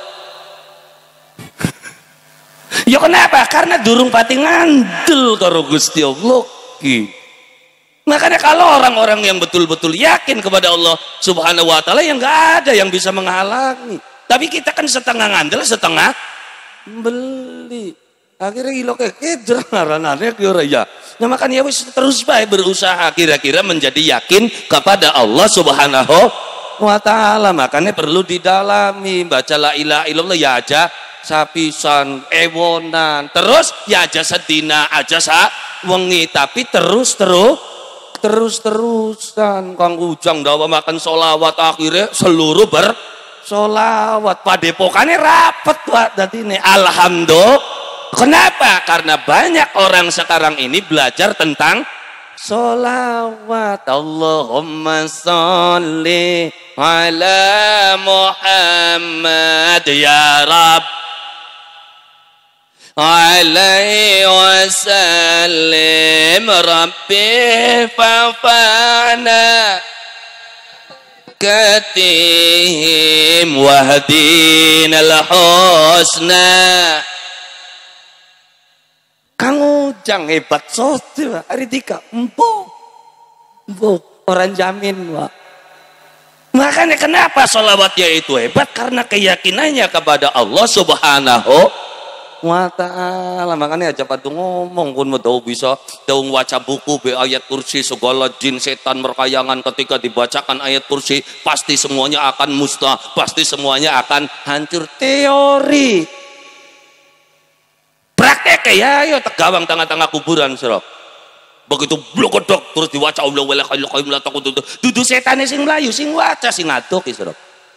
Ya kenapa? Karena durung pati ngandel karo Gusti Allah ki. Makanya kalau orang-orang yang betul-betul yakin kepada Allah Subhanahu wa taala, yang enggak ada yang bisa menghalangi. Tapi kita kan setengah ngandel, setengah beli. Akhirnya gilo kekejar ngaranane ki ora ya. Nah makanya wis terus bae berusaha kira-kira menjadi yakin kepada Allah Subhanahu wa taala. Makanya perlu didalami, baca la ilaha illallah ya aja sapisan ewonan, terus ya aja sedina aja sa wengi, tapi terus terus terus terusan Kang Ujang dawa makan solawat akhirnya seluruh ber solawat padepokane rapet Pak dadine. Alhamdulillah. Kenapa? Karena banyak orang sekarang ini belajar tentang solawat. Allahumma sholli ala Muhammad ya Rabb alaihi wasallim rabbi fa'fana katihim wahdinal husna. Kang Ujang hebat sote Pak hari tiga empo empo orang jamin Pak. Makanya kenapa sholawatnya itu hebat, karena keyakinannya kepada Allah Subhanahu wa ta'ala. Makanya aja padu ngomong pun mau bisa tahu waca buku be ayat kursi, segala jin setan merkayangan ketika dibacakan ayat kursi pasti semuanya akan musnah, pasti semuanya akan hancur. Teori praktek ya yo tegawang tengah-tengah kuburan serok. Begitu blokodok terus diwaca Allah wala qayyum la taqud dudu setane sing mlayu sing waca sing ngaduk serok.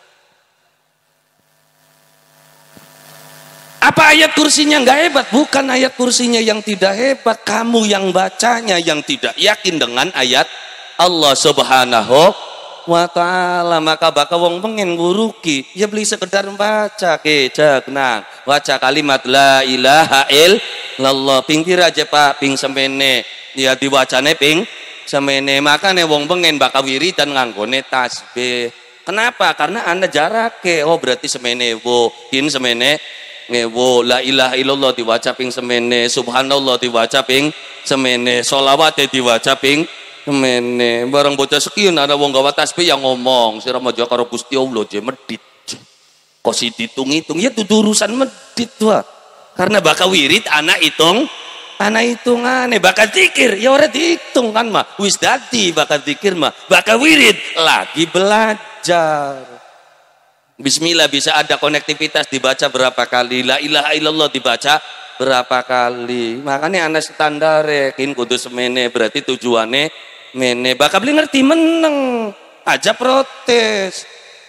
Apa ayat kursinya nggak hebat? Bukan ayat kursinya yang tidak hebat, kamu yang bacanya yang tidak yakin dengan ayat Allah Subhanahu wa ta'ala. Maka bakal wong pengen nguruki ya beli sekedar baca kejak nang waca kalimat la ilaha illallah pinggir aja Pak ping semene ya diwacane ping semene. Makanya wong pengen bakal wiridan nganggone tasbih. Kenapa? Karena anda jarake oh berarti semene wo in semene ngewo la ilaha illallah diwaca ping semene, subhanallah diwaca ping semene, sholawat diwaca ping semene. Barang bocah sekian ada wong gawa tasbih yang ngomong sira maja karo Gusti Allah je medit kok si ditung-hitung ya dudu urusan medit Pak. Karena bakal wirid anak hitung anak hitungane, bakal zikir ya ora dihitung kan mah wis dadi bakal zikir mah bakal wirid lagi belajar. Bismillah bisa ada konektivitas dibaca berapa kali, la ilaha illallah dibaca berapa kali. Makanya anak standar yakin kudu semene berarti tujuannya mene. Bakal beli ngerti meneng aja protes.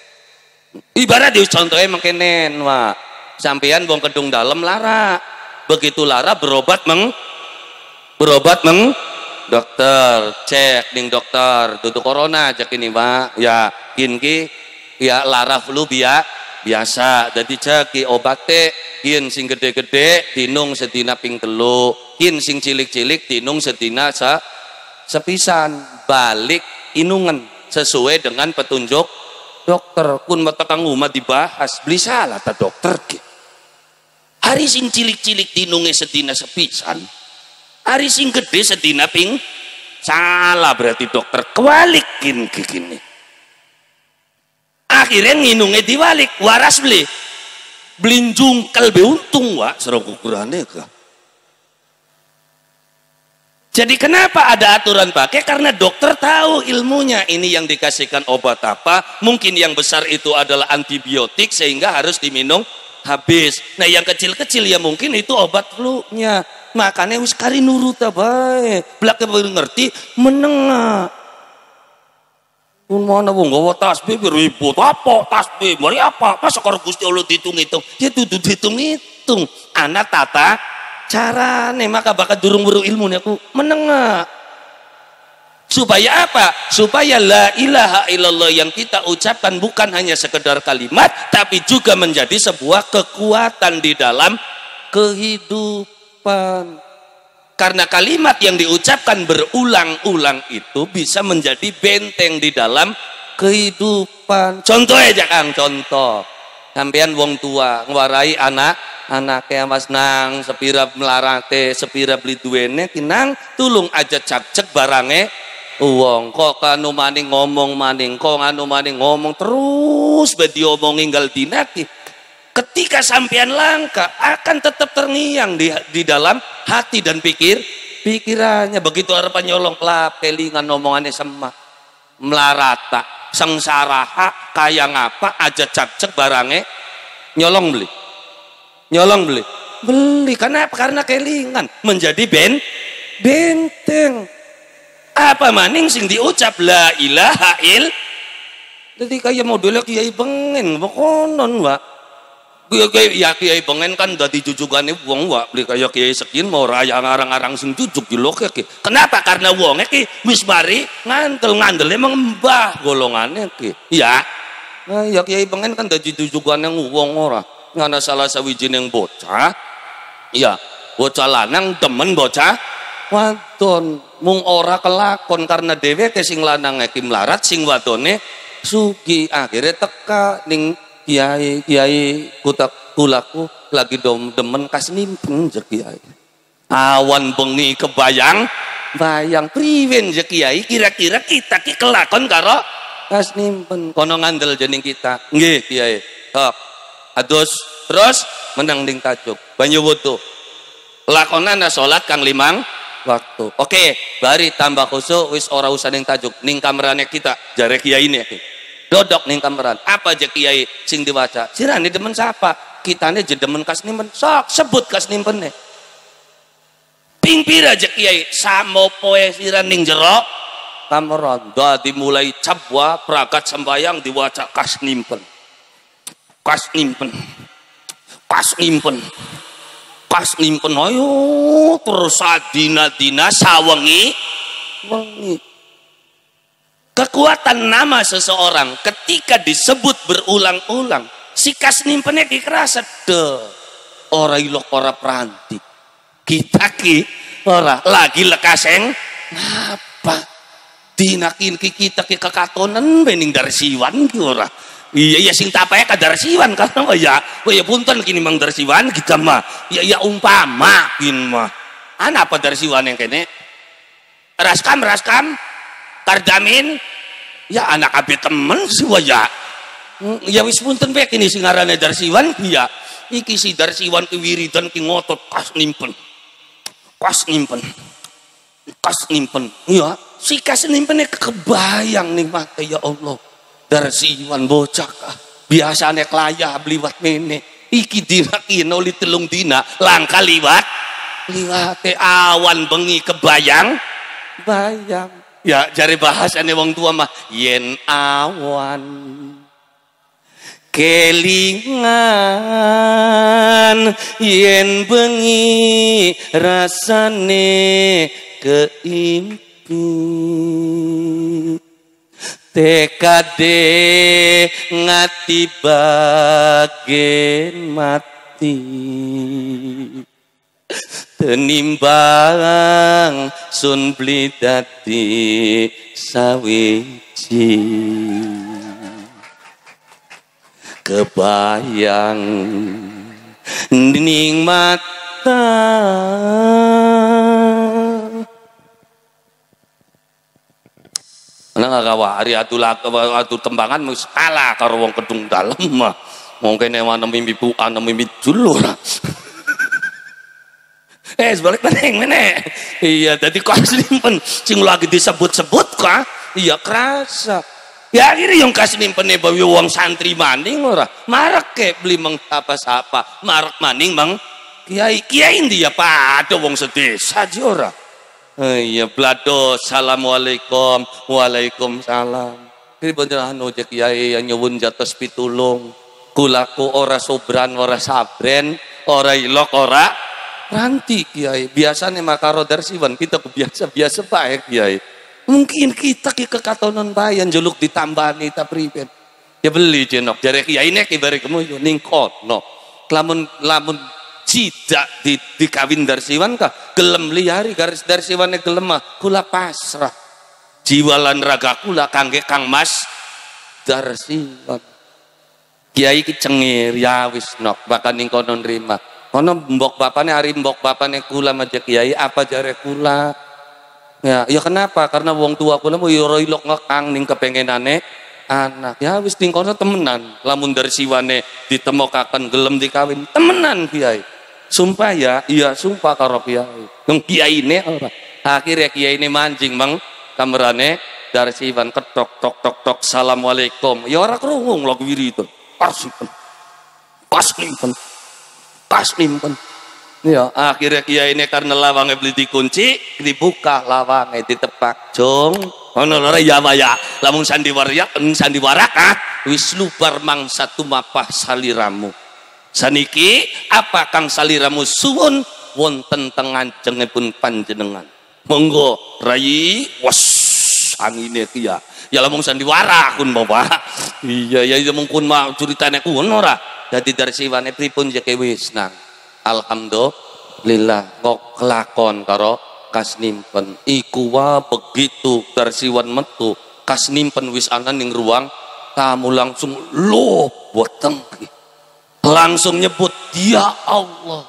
Ibarat di contohnya mengkenen wah sampean bong kedung dalam lara, begitu lara berobat meng berobat meng dokter cek ning dokter duduk corona cek ini Pak ya kinki ya lara flu biya biasa jadi ceki obate kin sing gede-gede dinung sedina ping telu, kin sing cilik-cilik dinung sedina sa sepisan balik inungan sesuai dengan petunjuk dokter. Kun mata kang umah dibahas beli salah ta dokter ki hari sing cilik-cilik dinungnya sedina sepisan, hari sing gede sedina ping salah berarti dokter kewalikin gini. Akhirnya nginungnya diwalik waras beli belinjung kalbe untung wak serok ukurannya kah. Jadi kenapa ada aturan pakai? Karena dokter tahu ilmunya ini yang dikasihkan obat apa, mungkin yang besar itu adalah antibiotik sehingga harus diminum habis. Nah yang kecil-kecil ya mungkin itu obat flu-nya. Makanya wis kari nurut bae belak ngerti menengah. Pun mana wong gawa tasbih ribut apa tasbih mari apa masa karo Gusti Allah dihitung-hitung ya dudu dihitung-hitung anak tata carane. Maka bakal durung weruh ilmune aku menengah Supaya apa? Supaya la ilaha illallah yang kita ucapkan bukan hanya sekedar kalimat, tapi juga menjadi sebuah kekuatan di dalam kehidupan. Karena kalimat yang diucapkan berulang-ulang itu bisa menjadi benteng di dalam kehidupan. Contoh aja Kang, contoh. Sampean wong tua ngwarai anak, anaknya mas nang sepira melarate, sepira beli duwene kinang tulung aja cak-cek barange uang kok kanu maning ngomong maning kok anu maning ngomong terus be diomongin gal dinaki. Ketika sampean langka akan tetap terngiang di, di dalam hati dan pikir pikirannya. Begitu arep nyolong lah kelingan omongannya sama melarata sengsara hak kaya ngapa aja cak-cek barange nyolong beli nyolong beli beli karena apa? Karena kelingan menjadi ben benteng. Apa maning sing diucap la ilaha il. Jadi kayak modelnya Kiai Bengen konon wa. Kiai ya Kiai Bengen kan dadi jujugane wong wa beli kayak Kiai Sekin mau raya ngarang-ngarang sing jujuk di lok ki. Kenapa? Karena wonge ki wis mari ngantel ngandele mengembah golongane ki. Ya. Nah, ya Kiai Bengen kan dadi jujugane wong ora. Ngana salah sawijining bocah. Iya, bocah lanang demen bocah wadon mung ora kelakon karena dheweke sing lanang iki mlarat sing wadone sugi. Akhirnya teka ning kiai kiai kutak kulaku lagi dom demen kas nimpen je kiai. Awan bengi kebayang bayang priwen je kiai kira-kira kita ki kelakon karo kas nimpen kono ngandel jening kita. Nggih kiai. Hop. Adus terus menang ding tajuk banyu wudu. Lakonana salat kang limang waktu. Oke, bari tambah khusuk wis ora usah ning tajuk ning kamerane kita jare kiai ini. Dodok ning kameran. Apa aja kiai sing diwaca? Sirane demen sapa? Kitane je demen kas nimpen. Sok sebut kas nimpene. Pingpir aja kiai samopoe siran ning jero kameran. Dadi mulai cabwa prakat sembayang diwaca kas nimpen. Kas nimpen. Kas nimpen. Pas nimpen ayo terus dina-dina sawengi wengi. Kekuatan nama seseorang ketika disebut berulang-ulang si kas nimpene ki kerasa de ora ilok ora peranti kita ki ora lagi lekaseng ngapa dinakin ki kita ki kekatonan bening dari siwan ki ora. Iya iya sing tapae kadar siwan kan oh ya oh ya punten kini mang dari siwan kita mah ya ya umpama kin mah ana apa dari siwan yang kene raskam raskam kardamin ya anak abe temen sih ya ya wis punten bae kini sing ngarane dari siwan iya iki si dari siwan ki wiridan ki ngotot kas nimpen kas nimpen kas nimpen iya si kas nimpene kebayang nih mate ya Allah. Darsiwan bocah biasane klaya bliwat mene iki dina kino li telung dina langka liwat liwate awan bengi kebayang bayang ya jare bahasane wong tua mah yen awan kelingan yen bengi rasane keimpi T K D ngati bagen mati tenimbang sun beli dadi sawiji kebayang ning mata nang ngawari atu atu tembangan mesti kalah karo wong kedung dalem mah mungkin ewana mimpi buan mimpi julur eh sebalik meneng meneh iya dadi kas nimpen sing lagi disebut-sebut ka iya kerasa ya akhirnya yang kas nimpene bawi wong santri maning ora marek ke beli meng apa-apa marek maning mang kiai kiai dia pada wong sedesa aja ora. Iya blado assalamualaikum waalaikumsalam kiri beneran ojek kiai yang nyewun jatos pitulung kulaku ora sobran ora sabren ora ilok ora ranti kiai biasanya makaro darsiwan kita biasa biasa baik kiai Mungkin kita ki kekatonan bayan jeluk ditambani ta priben. Ya beli jenok jare kiai nek ibare kemu yo ning kono. Lamun lamun tidak di, dikawin darsiwan kah gelem liari garis darsiwane gelem mah kula pasrah. Jiwa lan raga kula kangge Kang Mas darsiwan. Kiai ki cengir ya wis nok bakal ning kono nrima. Kono mbok bapane ari mbok bapane kula maja kiai apa jare kula. Ya, ya kenapa? Karena wong tua kula mau yo ilok ngekang ning kepengenane anak. Ya wis ning kono temenan. Lamun darsiwane ditemokaken gelem dikawin temenan kiai. Sumpah ya, iya sumpah karo kiai. Wong kiyaine ora. Akhirnya kiyaine mancing mang kamerane darsiwan ketok tok tok tok assalamualaikum. Ya ora krungu lho wiridan. Pas nimpen. Pas nimpen. Pas nimpen. Ya, akhirnya kiyaine karena lawange beli dikunci, dibuka lawange ditepak jong. Ono lho ya maya. Lamun sandiwara sandiwara kah wis lubar mangsa tumapah saliramu. Saniki apa kang saliramu suwun wonten teng ngajengipun panjenengan. Monggo rai was angine ki ya. Ya lamun sandiwara kun bapak. Iya ya mungkin mah ceritane kun ora. Dadi darsiwane pripun jeke wis nang. Alhamdulillah kok kelakon karo kas nimpen. Iku wa begitu darsiwan metu kas nimpen wis ana ning ruang tamu langsung loh weteng. Langsung nyebut ya Allah.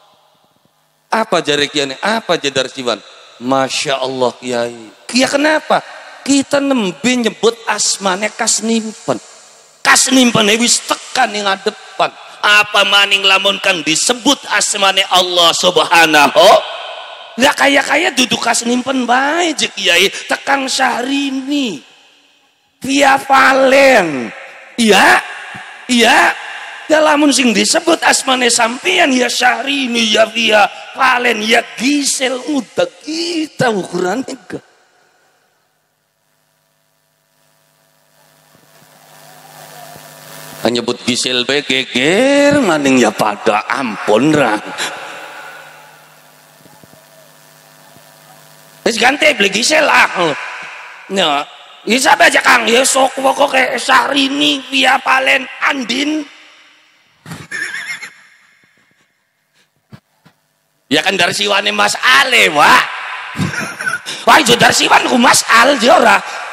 Apa jare kiai? Apa jadar siwan? Masya Allah kiai. Kia kenapa? Kita nembe nyebut asmane kas nimpen. Kas nimpen wis tekan ing ngadepan. Apa maning lamun kang disebut asmane Allah Subhanahu. Lah kaya-kaya duduk kas nimpen bae je kiai tekang Syahrini. Via Valen. Iya. Iya. Ya lamun sing disebut asmane sampean ya Syahrini ya Via Valen ya Gisel udah kita ukurannya enggak. Nyebut Gisel bae geger maning ya pada ampun rang. Wis ganti beli Gisel ah. Nah, bisa aja Kang ya sok pokoke Syahrini Via Valen Andin. Ya kan darsiwane Mas Ale wah. Wah itu darsiwan ku Mas Al jora.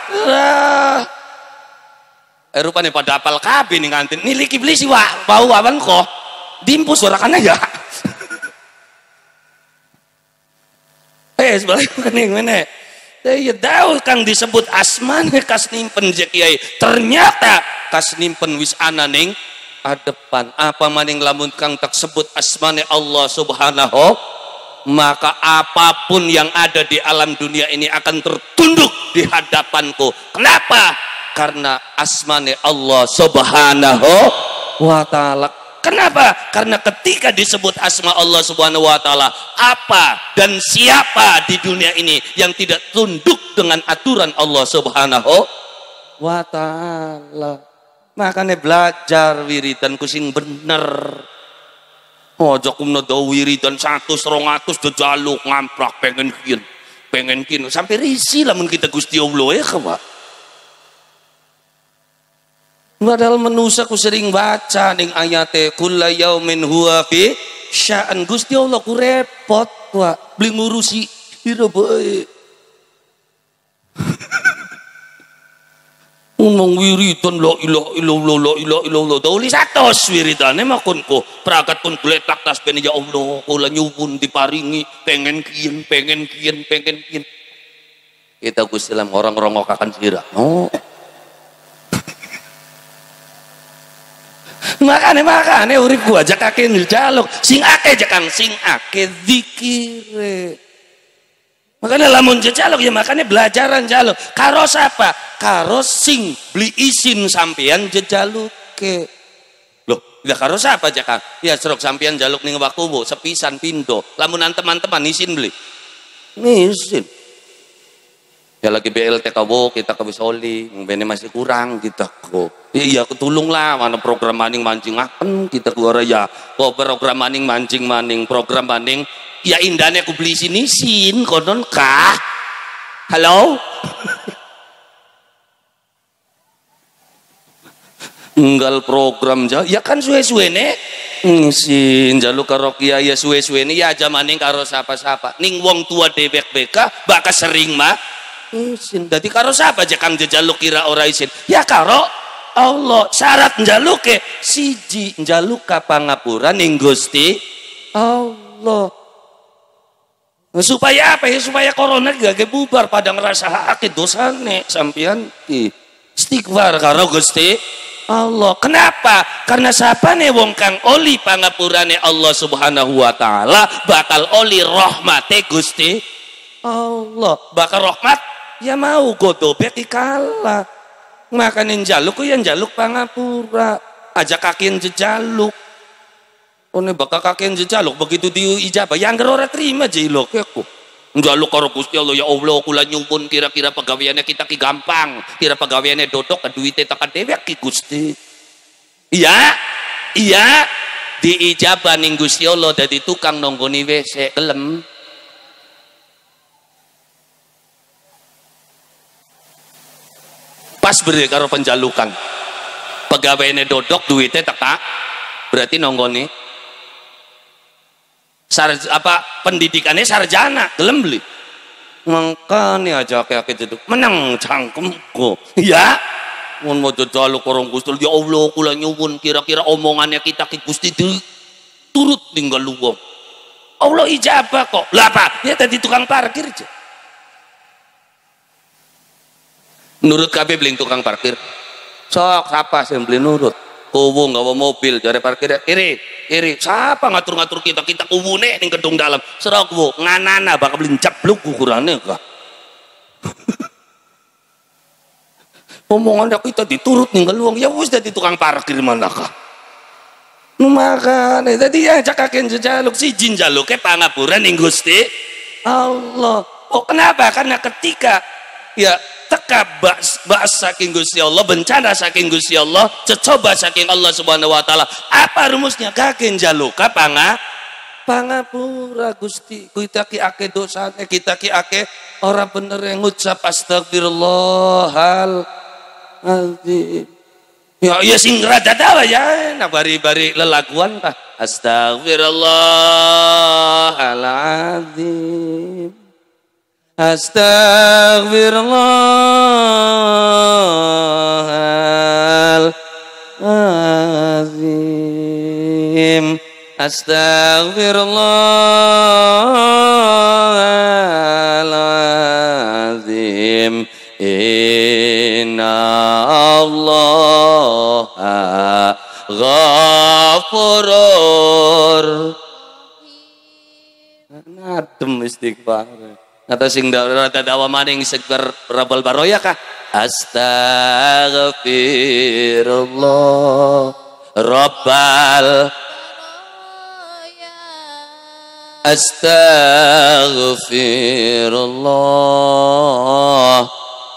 Eh rupane pada apal kabeh ning kantin. Niliki beli sih wah bau awan kok. Dimpus ora kana ya. Eh sebaliknya ning ngene. Ya tahu kang disebut asmane kas nimpen je kiai. Ternyata kas nimpen wis ana ning adepan. Apa maning lamun kang tak sebut asmane Allah Subhanahu, maka apapun yang ada di alam dunia ini akan tertunduk di hadapanku. Kenapa? Karena asmane Allah Subhanahu wa ta'ala. Kenapa? Karena ketika disebut asma Allah Subhanahu wa ta'ala, apa dan siapa di dunia ini yang tidak tunduk dengan aturan Allah Subhanahu wa ta'ala? Makanya belajar wiridan kusing bener. Ojo kumno do wiridan satu serongatus do jaluk ngamprak pengen kian, pengen kian sampai risi lamun kita Gusti Allah ya kawa. Padahal manusia ku sering baca ning ayate kulla yaumin huwa fi sya'an. Gusti Allah ku repot wa beli ngurusi ira bae. Ngomong wiridan la ilaha illallah la ilaha illallah dauli satos wiridane makunku pragat pun gletak tasbih ya Allah kula nyuwun diparingi pengen kian pengen kian pengen kian kita Gusti lam orang rongokakan sira oh makane makane urip gua aja kakek njaluk sing akeh aja Kang sing akeh zikire. Makanya lamun jaluk ya makanya belajaran jaluk. Karo siapa? Karo sing beli izin sampean jejaluk ke. Loh, ya karo siapa aja Kang? Ya serok sampean jaluk ning wakubu sepisan pindo. Lamunan teman-teman izin beli. Izin. Ya lagi B L T K W kita ke Bisoli, bene masih kurang kita kok. Iya ketulung lah mana program maning mancing akan kita keluar ya. Kok program maning mancing maning program maning ya indahnya aku beli sini sin konon kah Halo? Enggal program ja, ya kan suwe-suwe nih ngisi njaluk karo kiai ya suwe-suwe nih ya aja maning karo sapa-sapa ning wong tua dewek beka baka sering mah isin dadi karo sapa aja kang njaluk kira ora isin ya karo Allah. Syarat njaluke siji njaluk ka pangapura ning Gusti Allah. Supaya apa ya? Supaya corona gak bubar pada ngerasa akid dosane sampean istighfar karo Gusti Allah. Kenapa? Karena sapane wong kang oli pangapurane Allah Subhanahu wa taala bakal oli rahmate Gusti Allah. Bakal rahmat ya mau godobek dikala. Makane njaluk ku ya njaluk pangapura. Aja kakin jejaluk. One bakal kakin jejaluk begitu diijabah yang ora terima jilok aku. Njaluk karo Gusti Allah ya Allah kula nyuwun kira-kira pegawaiannya kita ki gampang, kira pegawaiannya dodok ka duite tekan dewek ki Gusti. Iya, iya diijabah ning Gusti Allah dadi tukang nonggoni W C gelem. Pas beri karo penjalukan. Pegawaiannya dodok duite teka berarti nonggoni Sar, apa pendidikannya sarjana gelem beli makanya aja kayak gitu menang cangkemku ya mun mau jalu korong Gusti ya Allah kula nyuwun kira-kira omongannya kita ki Gusti turut tinggal luwung Allah ijabah kok lah apa ya tadi tukang parkir aja nurut kabeh beli tukang parkir sok siapa sih beli nurut kuwu nggawa mobil jare parkir iri iri siapa ngatur-ngatur kita kita kuwune ning gedung dalam serok kuwu nganana bakal blincabluk ukurane kah omongan kita diturut ninggal luang ya wis dadi tukang parkir manakah nu makane dadi ya cakaken jejaluk siji njaluke pangapura ning Gusti Allah. Oh kenapa? Karena ketika ya teka bas, bas saking Gusti Allah, bencana saking Gusti Allah, cecoba saking Allah Subhanahu wa taala. Apa rumusnya? Kaken jaluka panga pangapura Gusti. Kita ki ake dosane, kita ki ake orang bener yang ngucap astagfirullahaladzim. Ya ya sing rada dawa ya, nah bari-bari lelaguan tah. Astagfirullahaladzim. Astagfirullahaladzim. Astagfirullahaladzim. Inna Allah ghafurur. Nadem istighfar. Kata sing rada dawa maning istighfar rabal baroya kah? Astagfirullah rabbal Astagfirullah.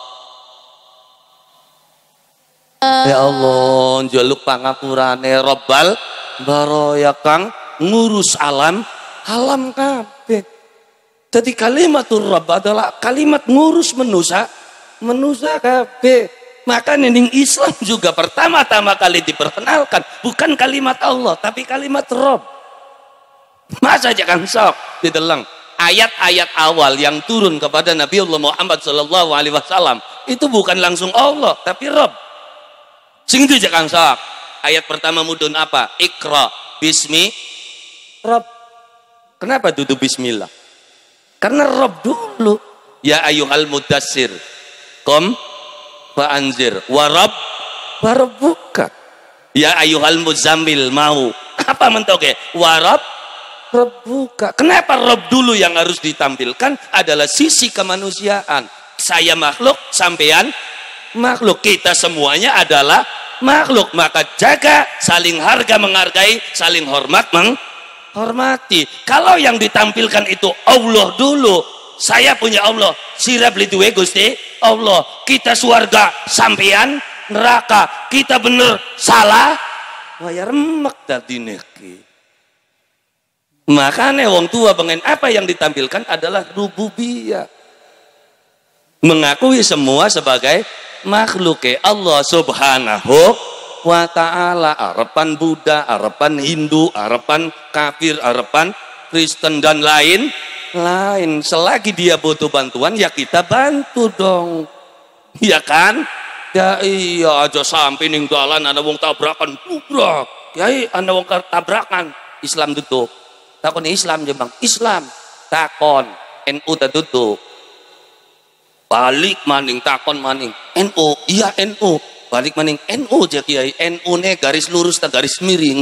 Ya Allah, njaluk pangapurane Rabbal baroya kang ngurus alam alam kabeh. Jadi kalimatur Rabb adalah kalimat ngurus manusia manusia kabeh. Maka ning Islam juga pertama-tama kali diperkenalkan bukan kalimat Allah tapi kalimat Rabb. Masa jangan sok dideleng ayat-ayat awal yang turun kepada Nabi Allah Muhammad sallallahu alaihi wasallam itu bukan langsung Allah tapi Rabb. Sing itu jangan sok. Ayat pertama mudun apa? Iqra bismi Rabb. Kenapa duduk bismillah? Karena Rabb dulu. Ya ayyuhal mudassir qum fa anzir wa rabb wa rabbuka. Ya ayyuhal muzammil mau apa mentoke? Wa rabb rabbuka. Kenapa Rabb dulu yang harus ditampilkan adalah sisi kemanusiaan. Saya makhluk, sampean makhluk, kita semuanya adalah makhluk, maka jaga saling harga menghargai, saling hormat menghormati. Kalau yang ditampilkan itu Allah dulu, saya punya Allah, sirap li duwe Gusti Allah, kita surga, sampean neraka, kita bener salah waya remek dadine iki. Makanya wong tua pengen apa yang ditampilkan adalah rububiyah. Mengakui semua sebagai makhluk Allah subhanahu wa ta'ala. Arepan Buddha, arepan Hindu, arepan kafir, arepan Kristen dan lain lain. Selagi dia butuh bantuan ya kita bantu dong, ya kan? Ya iya aja sampai ning dalan ana wong tabrakan kubrak kiai, ana wong tabrakan Islam tutup. Takon Islam je Bang, Islam takon N U tutup. Balik maning takon maning N U, iya N U. Balik maning N U je kiai, N U ne garis lurus tak garis miring.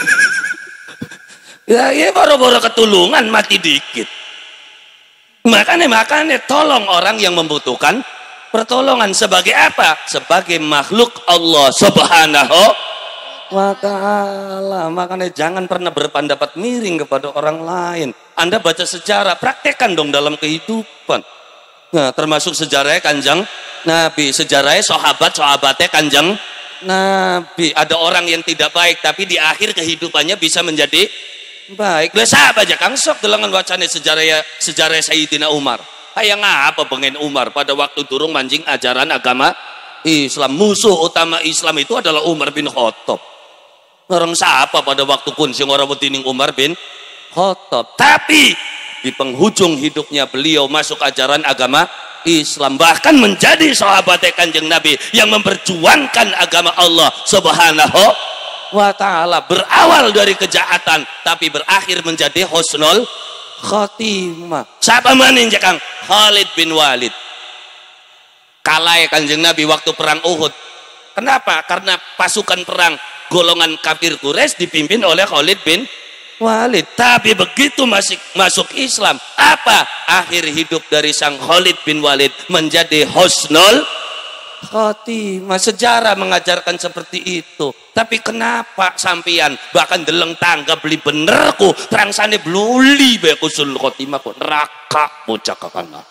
Ya iya baru-baru ketulungan mati dikit. Makanya makanya tolong orang yang membutuhkan pertolongan. Sebagai apa? Sebagai makhluk Allah subhanahu wa ta'ala. Makanya jangan pernah berpendapat miring kepada orang lain. Anda baca sejarah, praktekkan dong dalam kehidupan. Nah, termasuk sejarahnya Kanjeng Nabi, sejarahnya sahabat-sahabatnya Kanjeng Nabi. Ada orang yang tidak baik tapi di akhir kehidupannya bisa menjadi baik. Lah sahabat aja Kang sok delengan wacane sejarah ya, sejarah Sayyidina Umar. Hayang apa pengen Umar pada waktu durung mancing ajaran agama Islam. Musuh utama Islam itu adalah Umar bin Khattab. Orang siapa pada waktu pun sing ora wedining Umar bin Khattab. Tapi di penghujung hidupnya beliau masuk ajaran agama Islam, bahkan menjadi sahabat Kanjeng Nabi yang memperjuangkan agama Allah subhanahu wa ta'ala. Berawal dari kejahatan tapi berakhir menjadi husnul khotimah. Siapa maning Kang? Khalid bin Walid. Kalah Kanjeng Nabi waktu perang Uhud. Kenapa? Karena pasukan perang golongan kafir Quraisy dipimpin oleh Khalid bin Walid. Tapi begitu masih masuk Islam, apa akhir hidup dari sang Khalid bin Walid? Menjadi husnul khotimah. Sejarah mengajarkan seperti itu. Tapi kenapa sampian bahkan deleng tangga beli benerku terangsane bluli bae husnul khotimah kok neraka bocah kakana.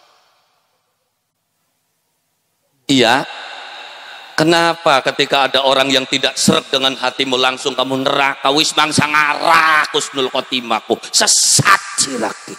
Iya. Kenapa ketika ada orang yang tidak seret dengan hatimu langsung kamu neraka wis mangsa ngarak husnul khotimahku sesat silaki.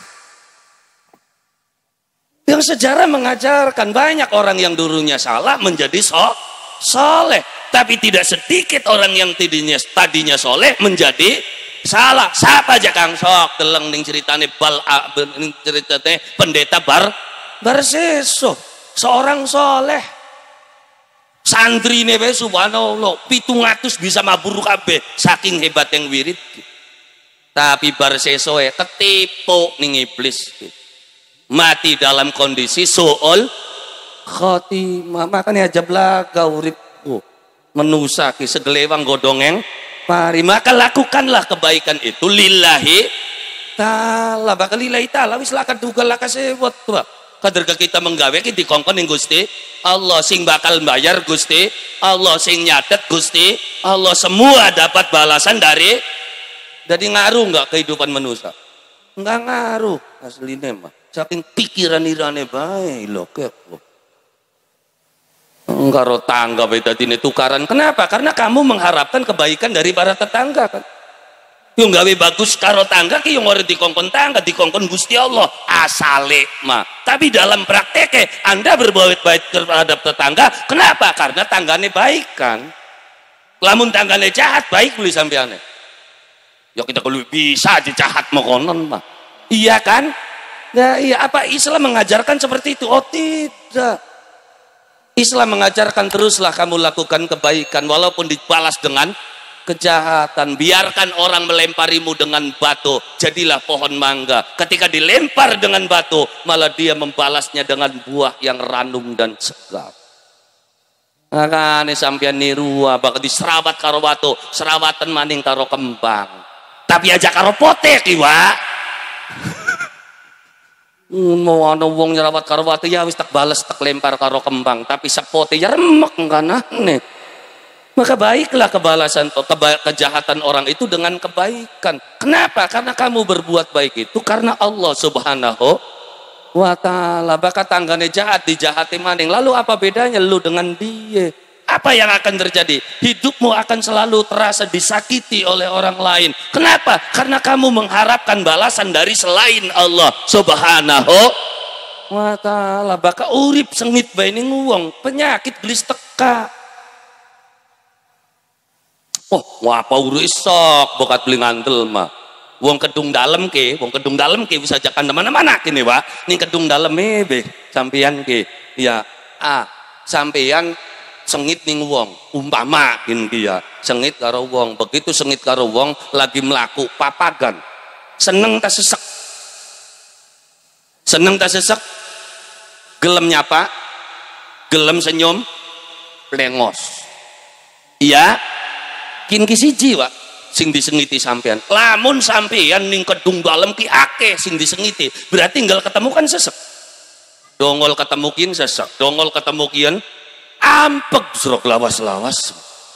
Yang sejarah mengajarkan banyak orang yang dulunya salah menjadi so soleh, tapi tidak sedikit orang yang tadinya tadinya soleh menjadi salah. Siapa aja Kang sok deleng ning ceritane bal ning ceritane pendeta bar Barseso, seorang soleh. Santri nebe subhanallah pitung atus bisa mabur kabeh saking hebat yang wirid. Tapi Barseso e ketipu ning iblis. Mati dalam kondisi su'ul khotimah. Makanya aja blaga uripku menusaki segelewang godongeng pari. Maka lakukanlah kebaikan itu lillahi ta'ala. Bakal lillahi ta'ala wis lakan duga laka sewot tuh. Kader kita menggawe kita dikongkon ning Gusti Allah, sing bakal bayar Gusti Allah, sing nyatet Gusti Allah. Semua dapat balasan dari dari ngaruh nggak kehidupan manusia? Nggak ngaruh aslinya mah. Saking pikiran irane bae lho kek. Karo tangga beda dine tukaran. Kenapa? Karena kamu mengharapkan kebaikan dari para tetangga kan. Yung gawe bagus karo tangga ki yung ora dikongkon tangga, dikongkon Gusti Allah asale mah. Tapi dalam prakteknya Anda berbuat baik terhadap tetangga. Kenapa? Karena tanggane baik kan. Lamun tanggane jahat baik beli sampeane. Ya kita kalau bisa aja jahat mau konon mah. Iya kan? Nah, iya apa Islam mengajarkan seperti itu? Oh tidak. Islam mengajarkan teruslah kamu lakukan kebaikan walaupun dibalas dengan kejahatan. Biarkan orang melemparimu dengan batu, jadilah pohon mangga. Ketika dilempar dengan batu, malah dia membalasnya dengan buah yang ranum dan segar. Makanya sampean niru bakal diserawat karo batu, serawatan maning karo kembang. Tapi aja karo potek iwa. Mau ana wong nyerawat karo batu ya wis tak balas tak lempar karo kembang, tapi sepote ya remek kanane. Maka baiklah kebalasan keba, kejahatan orang itu dengan kebaikan. Kenapa? Karena kamu berbuat baik itu karena Allah subhanahu wa ta'ala. Bakal tanggane jahat dijahati maning. Lalu apa bedanya lu dengan dia? Apa yang akan terjadi? Hidupmu akan selalu terasa disakiti oleh orang lain. Kenapa? Karena kamu mengharapkan balasan dari selain Allah subhanahu wa ta'ala baka urip sengit bae ning wong, penyakit gelis teka. Oh, apa urip sok bokat beli ngandel mah. Wong kedung dalem ke, wong kedung dalem ke bisa jakan mana-mana kini Pak. Ning kedung dalem e be sampeyan ke. Ya, ah, sampeyan sengit ning wong, umpama gini ya, sengit karo wong, begitu sengit karo wong lagi melaku papagan. Seneng ta sesek? Seneng ta sesek? Gelem nyapa? Gelem senyum? Lengos. Iya, kin ki siji Pak. Sing disengiti sampean. Lamun sampean ning kedung dalem ki akeh sing disengiti, berarti tinggal ketemu kan sesek. Dongol ketemu kin sesek, dongol ketemu kian ampek srok lawas-lawas.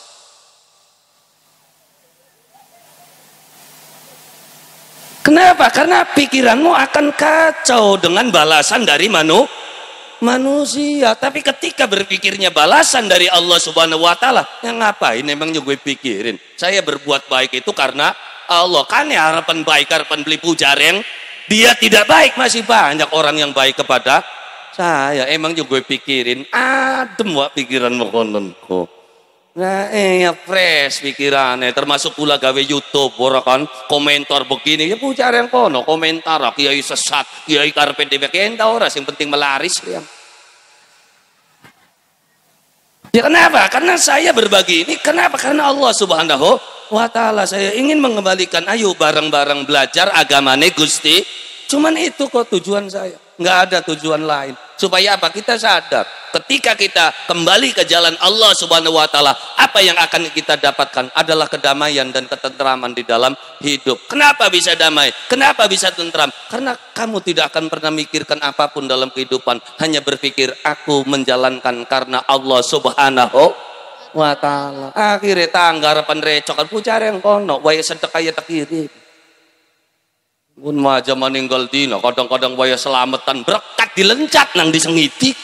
Kenapa? Karena pikiranmu akan kacau dengan balasan dari manu manusia. Tapi ketika berpikirnya balasan dari Allah Subhanahu wa taala, yang ngapain emangnya gue pikirin? Saya berbuat baik itu karena Allah. Kan ya harapan baik, harapan beli pujareng. Dia tidak baik, masih banyak orang yang baik kepada saya. Emangnya gue pikirin, adem wak pikiranmu kononku. Nah, eh ya fresh pikirannya, termasuk pula gawe YouTube, orang kan komentar begini, ya pujareng kono komentar, kiai sesat, kiai karpet D B K, entah orang, yang penting melaris ya. Ya kenapa? Karena saya berbagi ini. Kenapa? Karena Allah Subhanahu wa taala. Saya ingin mengembalikan, ayo bareng-bareng belajar agamane Gusti. Cuman itu kok tujuan saya. Nggak ada tujuan lain. Supaya apa? Kita sadar. Ketika kita kembali ke jalan Allah Subhanahu wa taala, apa yang akan kita dapatkan adalah kedamaian dan ketentraman di dalam hidup. Kenapa bisa damai? Kenapa bisa tentram? Karena kamu tidak akan pernah mikirkan apapun dalam kehidupan, hanya berpikir aku menjalankan karena Allah Subhanahu wa taala. Akhirnya tangga harapan recokan pucare yang kono, wae sedekah ya tak kirim. Mun maja meninggal dina, kadang-kadang waya selamatan berkat dilencat nang disengiti.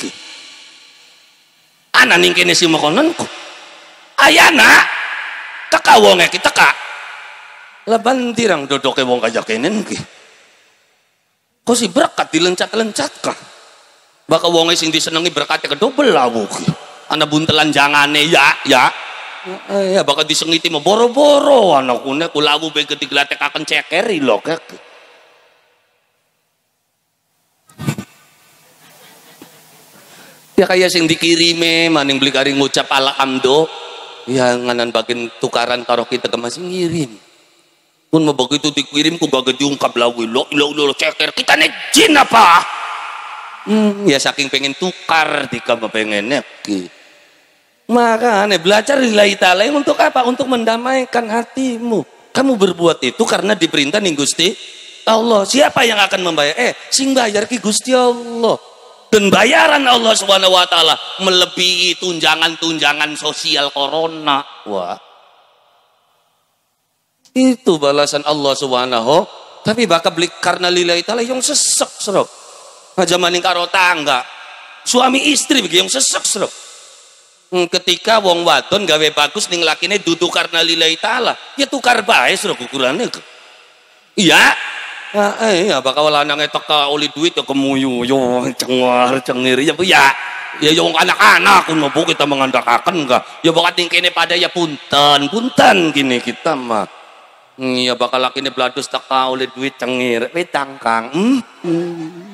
Ana ning kene si makonanku. Ayana teka wonge ki teka. Leban tirang dodoke wong kaya kenen ki. Kok si berkat dilencat-lencat ka. Baka wonge sing disenengi berkate kedobel lawu ki. Ana buntelan jangane ya ya. Ya baka disengiti mah boro-boro anakune kulawu be diglatekaken cekeri lho kek. Ya kayak sing dikirime maning beli kari ngucap alhamdulillah ya nganan bagian tukaran karo kita ke masih ngirim pun mau begitu dikirim ku bagai diungkap lawi lo ilo ilo ceker kita nih jin apa hmm, ya saking pengen tukar dika pengennya maka aneh belajar lillahi ta'ala untuk apa? Untuk mendamaikan hatimu. Kamu berbuat itu karena diperintah ning Gusti Allah. Siapa yang akan membayar? Eh sing bayar ki Gusti Allah. Dan bayaran Allah Subhanahu wa taala melebihi tunjangan-tunjangan sosial corona. Wah. Itu balasan Allah Subhanahu. Tapi bakal beli karena lillahi ta'ala yang sesek serok. Aja maning karo tangga. Suami istri bagi yang sesek serok. Ketika wong wadon gawe bagus ning lakine dudu karena lillahi ta'ala, ya tukar bae serok ukurane. Iya. Ya, eh, ya bakal lanangnya teka oli duit ya kemuyu, yo cengar cengir ya, ya, ya yang anak-anak pun mau kita mengandalkan enggak, ya bakat tingkene pada ya punten, punten gini kita mah, ya bakal laki ini beladus teka oli duit cengir, wedang kang, hmm? Hmm.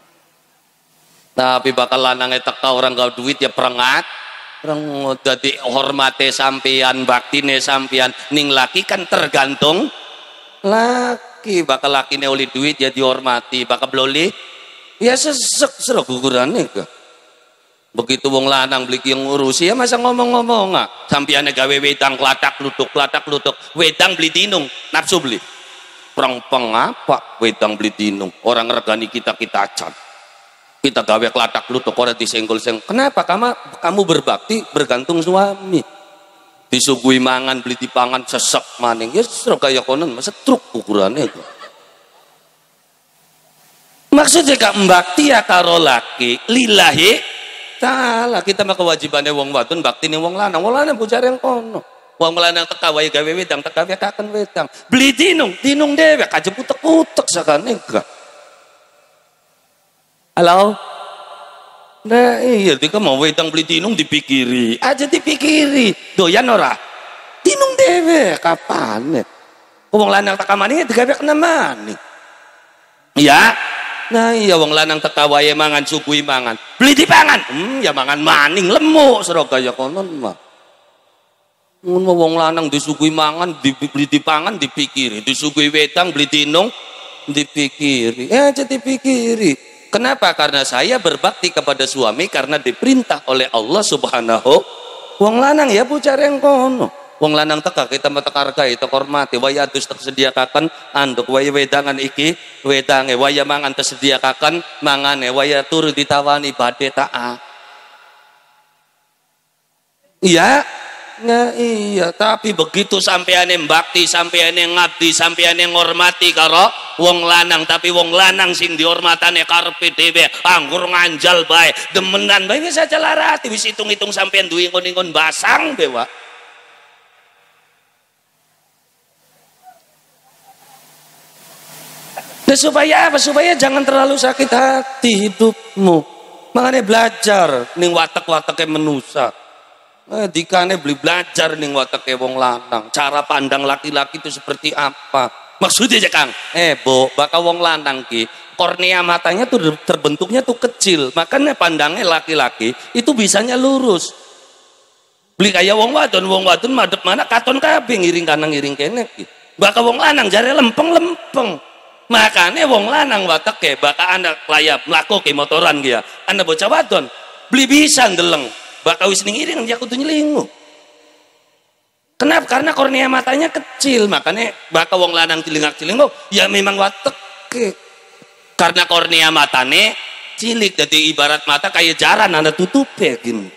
Tapi bakal lanangnya teka orang gak duit ya perengat, perengut, jadi hormate sampean, baktine sampean, ning laki kan tergantung laki. Bakal laki oleh duit ya dihormati, bakal beloli ya sesek serok ukurannya ke. Begitu wong lanang beli yang ngurusi ya masa ngomong-ngomong nggak sampiannya gawe wedang kelatak lutuk kelatak lutuk wedang beli tinung nafsu beli perang pengapa wedang beli tinung orang regani kita kita acan kita gawe kelatak lutuk orang disenggol-senggol. Kenapa kamu kamu berbakti bergantung suami disuguhi mangan beli dipangan sesek maning ya serok kayak konon masa truk ukurannya itu maksudnya kak mbakti ya karo laki lillahi ta'ala kita mah kewajibannya wong wadon bakti nih wong lanang wong lanang pujar yang kono wong lanang teka wae gawe wedang teka kaken wedang beli dinung dinung dewek aja putek-putek sakane enggak Halo? Nah iya, tika mau wedang beli tinung dipikiri, aja dipikiri. Doyan ora? Tinung dewe kapan? Wong lanang tak kamane digawe kena mani. Ya. Nah iya wong lanang teka wae mangan sugui mangan. Beli dipangan. Hmm ya mangan maning lemuk Surabaya konon mah. Ngono wong lanang disugui mangan dibeli dipangan dipikiri, disugui wedang beli tinung dipikiri. Ya aja dipikiri. Kenapa? Karena saya berbakti kepada suami karena diperintah oleh Allah Subhanahu. Wong lanang ya pucare kono. Wong lanang teka kita mata hargai, kita hormati, waya adus tersediakakan anduk, waya wedangan iki, wedange, waya mangan tersediakakan mangane, waya turu ditawani bade ta'a. Iya, nah iya, tapi begitu sampeane bakti, sampeane ngabdi, sampeane ngormati karo wong lanang, tapi wong lanang sing dihormatane karepe dhewe, anggur nganjal bae, demenan bae wis aja larati, wis hitung-hitung sampean duwe ngon-ngon basang dewa. Nah, supaya apa? Supaya jangan terlalu sakit hati hidupmu. Makanya belajar ning watek-wateke menusa. Eh, dikane beli belajar ning wateke wong lanang. Cara pandang laki-laki itu seperti apa? Maksudnya aja Kang. Eh, Bo, bakal wong lanang ki, kornea matanya tuh terbentuknya tuh kecil. Makanya pandangnya laki-laki itu bisanya lurus. Beli kayak wong wadon, wong wadon madep mana katon kabeh ngiring kanan ngiring kene ki. Bakal wong lanang jare lempeng-lempeng. Makanya wong lanang wateke baka anak layap mlaku ke motoran dia anda bocah wadon beli bisa ndeleng baka wis ning iring dia kudu nyelingu. Kenapa? Karena kornea matanya kecil, makanya baka wong lanang cilingak-cilinguk ya memang wateke karena kornea matane cilik, jadi ibarat mata kayak jaran anda tutupe gini.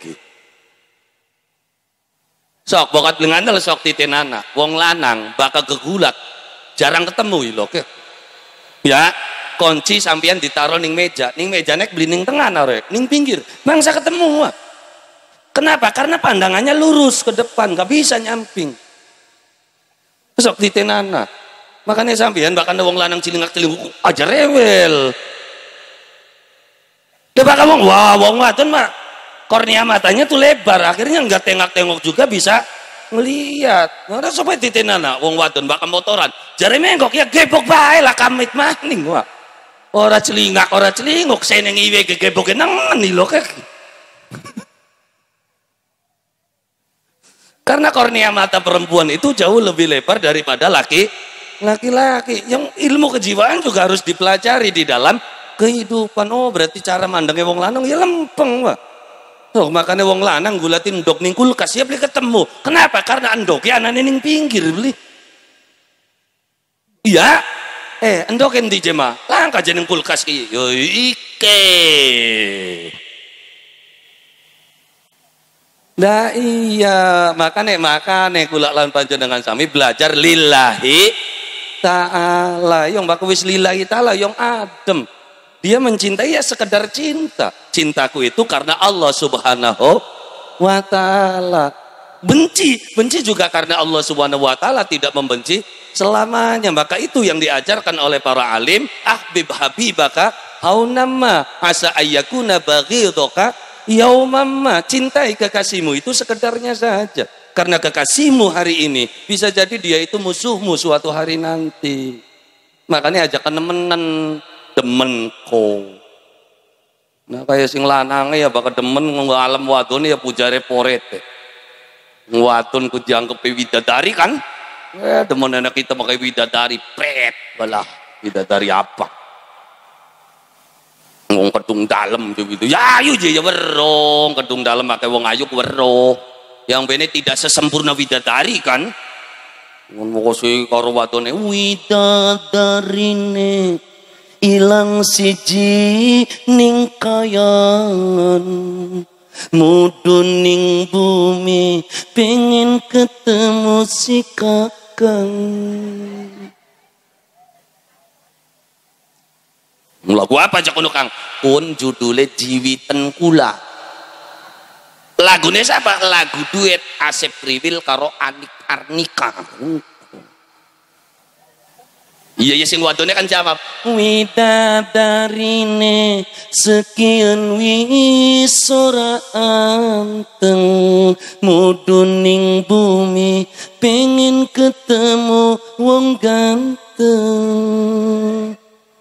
Sok bokat lingandel sok titenana wong lanang baka gegulat jarang ketemu lho ke. Ya, kunci sampean ditaruh ning meja, ning meja nek beli ning tengah narek, ning pinggir, bangsa ketemu. Kenapa? Karena pandangannya lurus ke depan, gak bisa nyamping. Sok ditenana. Makanya sampean bahkan wong lanang cilingak-cilinguk aja rewel. Dia bakal wong, wah wong wadon mah kornea matanya tuh lebar, akhirnya nggak tengok-tengok juga bisa ngelihat. Ora sampai ditenana wong wadon bakal motoran. Jare menggok ya gebok bae lah kamit maning wah. Ora celingak, ora celinguk, seneng iwe gegeboke nengen lho kek. Karena kornea mata perempuan itu jauh lebih lebar daripada laki laki-laki. Yang ilmu kejiwaan juga harus dipelajari di dalam kehidupan. Oh, berarti cara mandangnya wong lanang ya lempeng wah. Oh, makanya wong lanang gulatin endok ning kulkas ya beli ketemu. Kenapa? Karena endoknya anane ning pinggir beli. Iya. Eh, endok endi jema? Langka jeneng kulkas iki. Yo ike. Nah iya, makanya makanya kula lan panjenengan sami belajar lillahi ta'ala. Yang baku wis lillahi ta'ala yang adem. Dia mencintai ya sekedar cinta. Cintaku itu karena Allah Subhanahu wa ta'ala. Benci, benci juga karena Allah Subhanahu wa ta'ala tidak membenci selamanya. Maka itu yang diajarkan oleh para alim, ahbib habibaka haunamma asa ayyakuna baghidaka yaumamma. Cintai kekasihmu itu sekedarnya saja. Karena kekasihmu hari ini bisa jadi dia itu musuhmu suatu hari nanti. Makanya ajakan nemenan demen kong. Nah kayak sing lanang ya bakal demen ngalam wadon ya pujare porete. Wadon ku dianggep widadari kan? Eh demen anak kita pakai widadari pret balah. Widadari apa? Wong kedung dalem gitu. Ya ayu je ya werong kedung dalem pakai wong ayu werong. Yang bene tidak sesempurna widadari kan? Ngono sih karo wadone widadarine ilang siji ning kayangan mudun ning bumi pengen ketemu si kakang. Lagu apa aja kono Kang? Kun judule Jiwiten Kula. Lagune siapa? Lagu duet Asep Riwil karo Anik Arnika. Iya ya sing wadone kan jawab widadarine sekian wisora anteng muduning bumi pengen ketemu wong ganteng.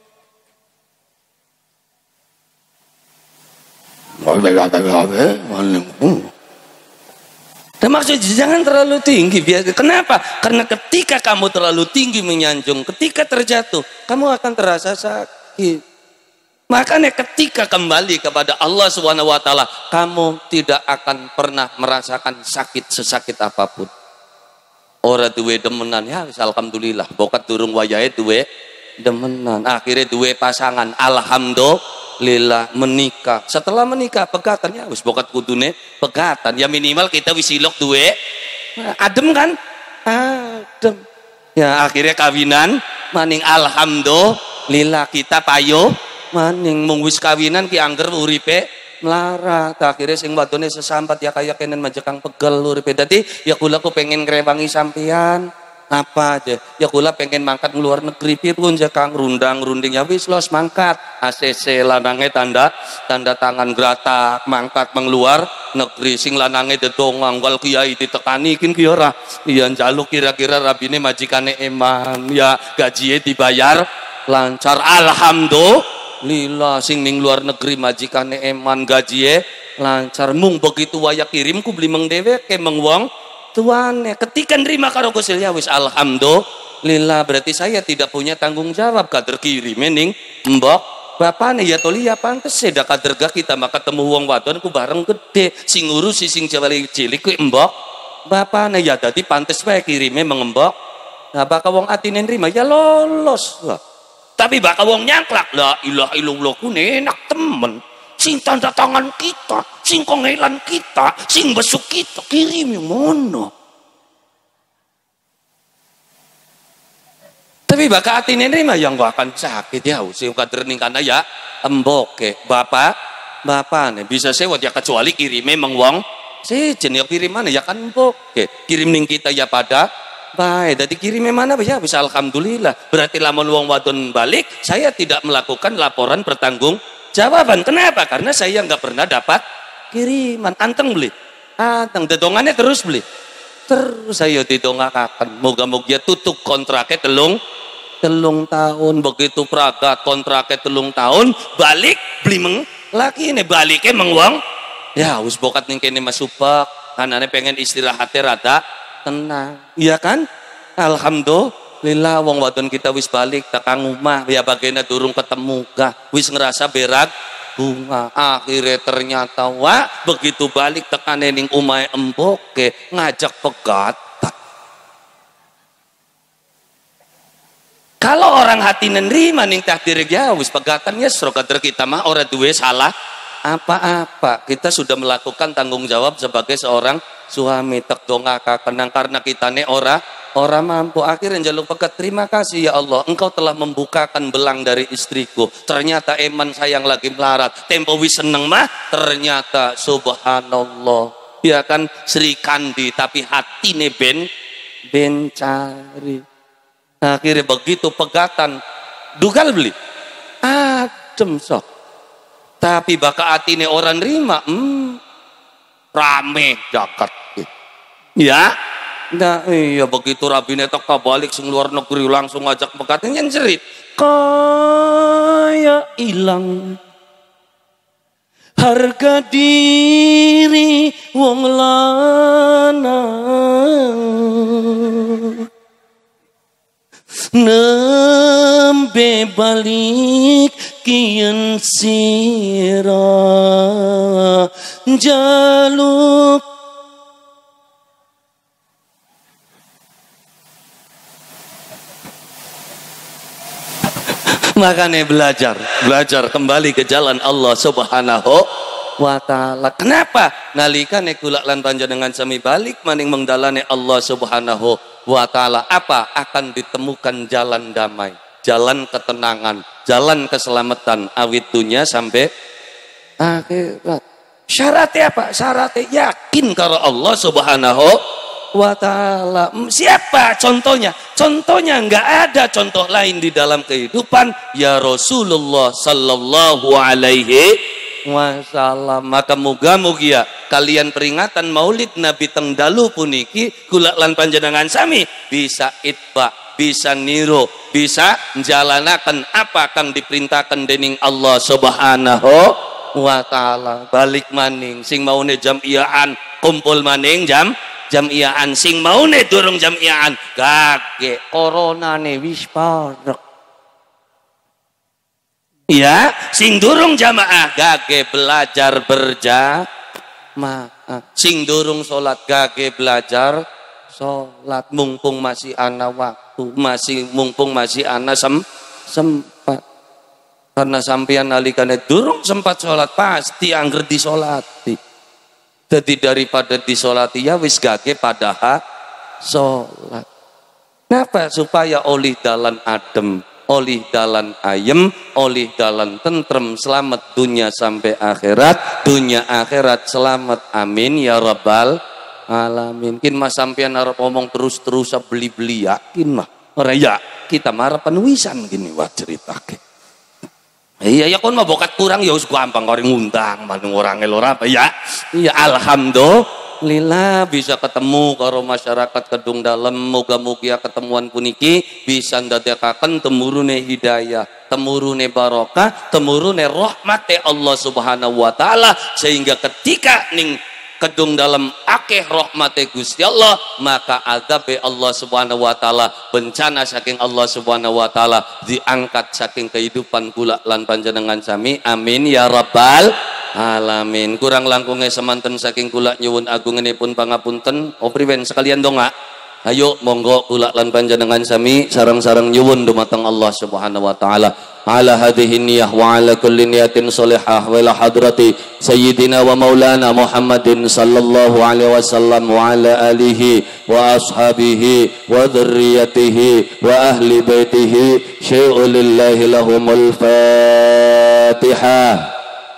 Dan maksudnya jangan terlalu tinggi. Kenapa? Karena ketika kamu terlalu tinggi menyanjung, ketika terjatuh, kamu akan terasa sakit. Makanya ketika kembali kepada Allah subhanahu wa taala, kamu tidak akan pernah merasakan sakit sesakit apapun. Ora duwe demenan ya, alhamdulillah. Bokat durung wayahe duwe demenan. Akhirnya duwe pasangan, alhamdulillah menikah. Setelah menikah pegatan ya wis bokat kudune pegatan. Ya minimal kita wis silok duwe adem kan? Adem. Ya akhirnya kawinan maning alhamdulillah kita payo maning mung wis kawinan ki angger uripe melarat. Akhirnya sing wadone sesampat ya kaya kenen majekang pegel uripe. Dadi ya kula ku pengen ngrewangi sampean apa aja ya kula pengen mangkat ngeluar negeri pirun ya kang rundang runding ya wis los mangkat A C C lanange tanda tanda tangan gratak mangkat mengeluar negeri sing lanange dedongang wal kiai ditekani kin ki ora iya njaluk kira-kira rabine majikane eman ya gajinya dibayar lancar alhamdulillah sing ning luar negeri majikane eman gajinya lancar mung begitu waya kirimku beli meng dheweke meng wong tuane ketika nerima karo Gusti ya wis alhamdulillah berarti saya tidak punya tanggung jawab kader kirim ning mbok bapane ya toli ya pantes seda kader gak kita maka temu wong wadon ku bareng gede sing ngurusi sing cilik cilik ku mbok bapane ya dadi pantes wae kirime mengembok nah bakal wong atine nerima ya lolos lah tapi bakal wong nyangklak la ilaha illallah ku enak temen sing tanda tangan kita, sing kongelan kita, sing besuk kita, kirim yang mono. Tapi baka hati nerima yang gak akan sakit ya, sing kader ning kana ya emboke, bapak, bapak nih bisa sewot ya kecuali kirimnya memang wong, si jenis kirim mana ya kan emboke, kirim ning kita ya pada baik, jadi kirimnya mana ya bisa alhamdulillah. Berarti lamun wong wadon balik, saya tidak melakukan laporan bertanggung jawaban. Kenapa? Karena saya nggak pernah dapat kiriman. Anteng beli, anteng dedongannya terus beli, terus saya didongakakan. Moga-moga tutup kontraknya telung telung tahun begitu pragat kontraknya telung tahun balik beli meng laki ini baliknya menguang ya wis bokat ning kene Mas Subak kanane pengen istirahatnya rada tenang iya kan alhamdulillah wong wadon kita wis balik takang omah ya bagena durung ketemu gah wis ngerasa berat bunga akhirnya ternyata wah begitu balik tekane ning omahe emboke ngajak pegatan. Kalau orang hati nerima ning takdir ya wis pegatan ya sro kader kita mah ora duwe salah apa-apa. Kita sudah melakukan tanggung jawab sebagai seorang suami tek dongakaken karena kita ne ora ora mampu akhirnya jaluk pekat terima kasih ya Allah engkau telah membukakan belang dari istriku ternyata eman sayang lagi melarat tempo wis seneng mah ternyata subhanallah ya kan Sri Kandi tapi hatine ben ben cari akhirnya begitu pegatan dugal beli adem sok tapi baka hatine orang nerima hmm, rame jakat ya nah iya begitu rabine tok balik sing luar negeri langsung ngajak pegatan yang cerit kaya ilang harga diri wong lanang nembe balik kian sira jaluk makanya belajar belajar kembali ke jalan Allah subhanahu wa ta'ala. Kenapa? Nalikane kula lan panjenengan sami balik maning mengdalane Allah subhanahu wa ta'ala apa? Akan ditemukan jalan damai, jalan ketenangan, jalan keselamatan awit dunia sampai akhirat. Syaratnya apa? Syaratnya yakin karo Allah subhanahu wa ta'ala. Siapa contohnya? Contohnya nggak ada contoh lain di dalam kehidupan ya Rasulullah sallallahu alaihi wasallam. Maka muga-mugia kalian peringatan Maulid Nabi tengdalu puniki kula lan panjenengan sami bisa itba, bisa niru, bisa menjalanakan apa kang diperintahkan dening Allah Subhanahu wa ta'ala. Balik maning sing maune jamiaan kumpul maning jam jamiaan, sing maune durung jamiaan kage coronane wis parek. Ya, sing durung jamaah gage belajar berjamaah, sing durung salat gage belajar salat, mumpung masih ana waktu, masih mumpung masih ana sem sempat. Karena sampeyan nalikane durung sempat salat pasti angger disolati. Jadi daripada disolati ya wis gage padahal salat. Napa? Supaya oleh dalan adem, oleh dalan ayem, oleh dalan tentrem, selamat dunia sampai akhirat, dunia akhirat selamat, amin ya rabbal alamin. Kin mas sampean arep ngomong terus-terus beli-beli yakin mah ora ya kita marah penuisan gini wah ceritake. Iya ya kon mah bokat kurang ya wis gampang karo ngundang manung orang elora apa ya. Iya alhamdulillah bisa ketemu karo masyarakat Kedung Dalem. Moga-moga ketemuan puniki bisa ndadekaken temurune hidayah, temurune barokah, temurune rahmate Allah Subhanahu wa taala, sehingga ketika ning Kedung Dalem akeh rahmate Gusti Allah, maka azabe Allah Subhanahu wa taala, bencana saking Allah Subhanahu wa taala diangkat saking kehidupan kula lan panjenengan sami, amin ya rabbal alamin. Kurang langkunge semanten saking kula nyuwun agungenipun pangapunten. Opriwen sekalian donga. Ayo monggo kula lan panjenengan sami sareng-sareng nyuwun dumateng Allah Subhanahu wa taala. Ala hadhihi niyah wa ala kulli niyatin salihah wa ila hadrati sayyidina wa maulana Muhammadin sallallahu alaihi wasallam wa ala alihi wa ashabihi wa dhurriyyatihi wa ahli baitihi syai'un lillahi lahumul fatihah.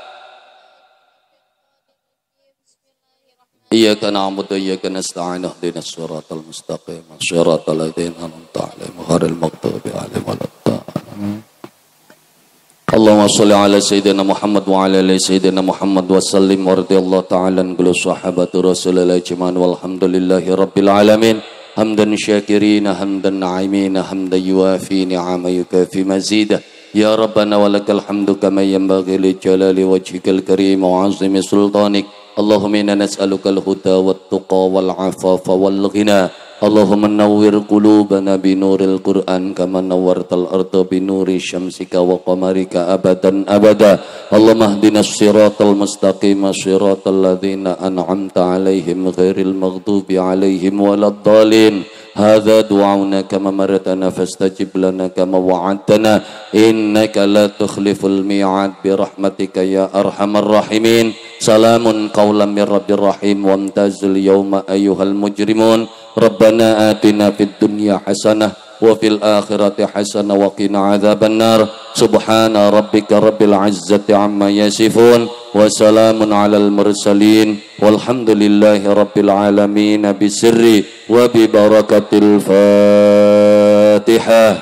Iyyaka na'budu wa iyyaka nasta'in ihdinas siratal mustaqim siratal ladzina an'amta 'alaihim ghairil maghdubi 'alaihim waladdallin. Allahumma shalli ala sayyidina Muhammad wa ala ali sayyidina Muhammad wa sallim wa radhiyallahu ta'ala an kulli sahabati Rasulillah ajma'in walhamdulillahi rabbil alamin. Hamdan syakirina hamdan na'imina hamdan yuwafi ni'ama yukafi mazidah. Ya Rabbana walakal hamdu kama yanbaghi li jalali wajhikal karim wa 'azimi sultanik. Allahumma inna nas'aluka al-huda wat-tuqa wal-'afafa wal-ghina. Allahumma nawwir qulubana bi nuril Qur'an kama nawwartal arda bi nuri syamsika wa qamarika abadan abada. Allahumma ihdinas siratal mustaqim siratal ladzina an'amta 'alaihim ghairil maghdubi 'alaihim waladdallin. Hadza du'auna kama martana fastajib lana kama wa'adtana innaka la tukhliful mi'ad bi rahmatika ya arhamar rahimin. Salamun qawlan min rabbir rahim wamtazil yawma ayyuhal mujrimun. Rabbana atina fid dunya hasanah wa fil akhirati hasanah wa qina adzabannar. Subhana rabbika rabbil izzati amma yasifun wa salamun alal mursalin walhamdulillahi rabbil alamin bisirri wa bi barakatil Fatihah.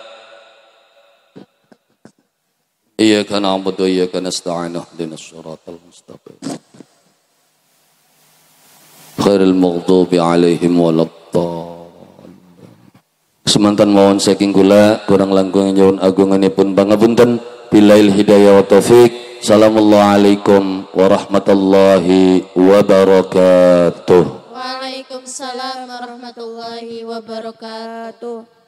Iyyaka na'budu wa iyyaka nasta'in ihdinas siratal mustaqim ghairil maghdubi 'alaihim waladdallin. Semantan mawon saking kula kurang langkung nyuwun agunganipun pangapunten. Billail hidayah wa taufik. Assalamualaikum warahmatullahi wabarakatuh. Waalaikumsalam warahmatullahi wabarakatuh.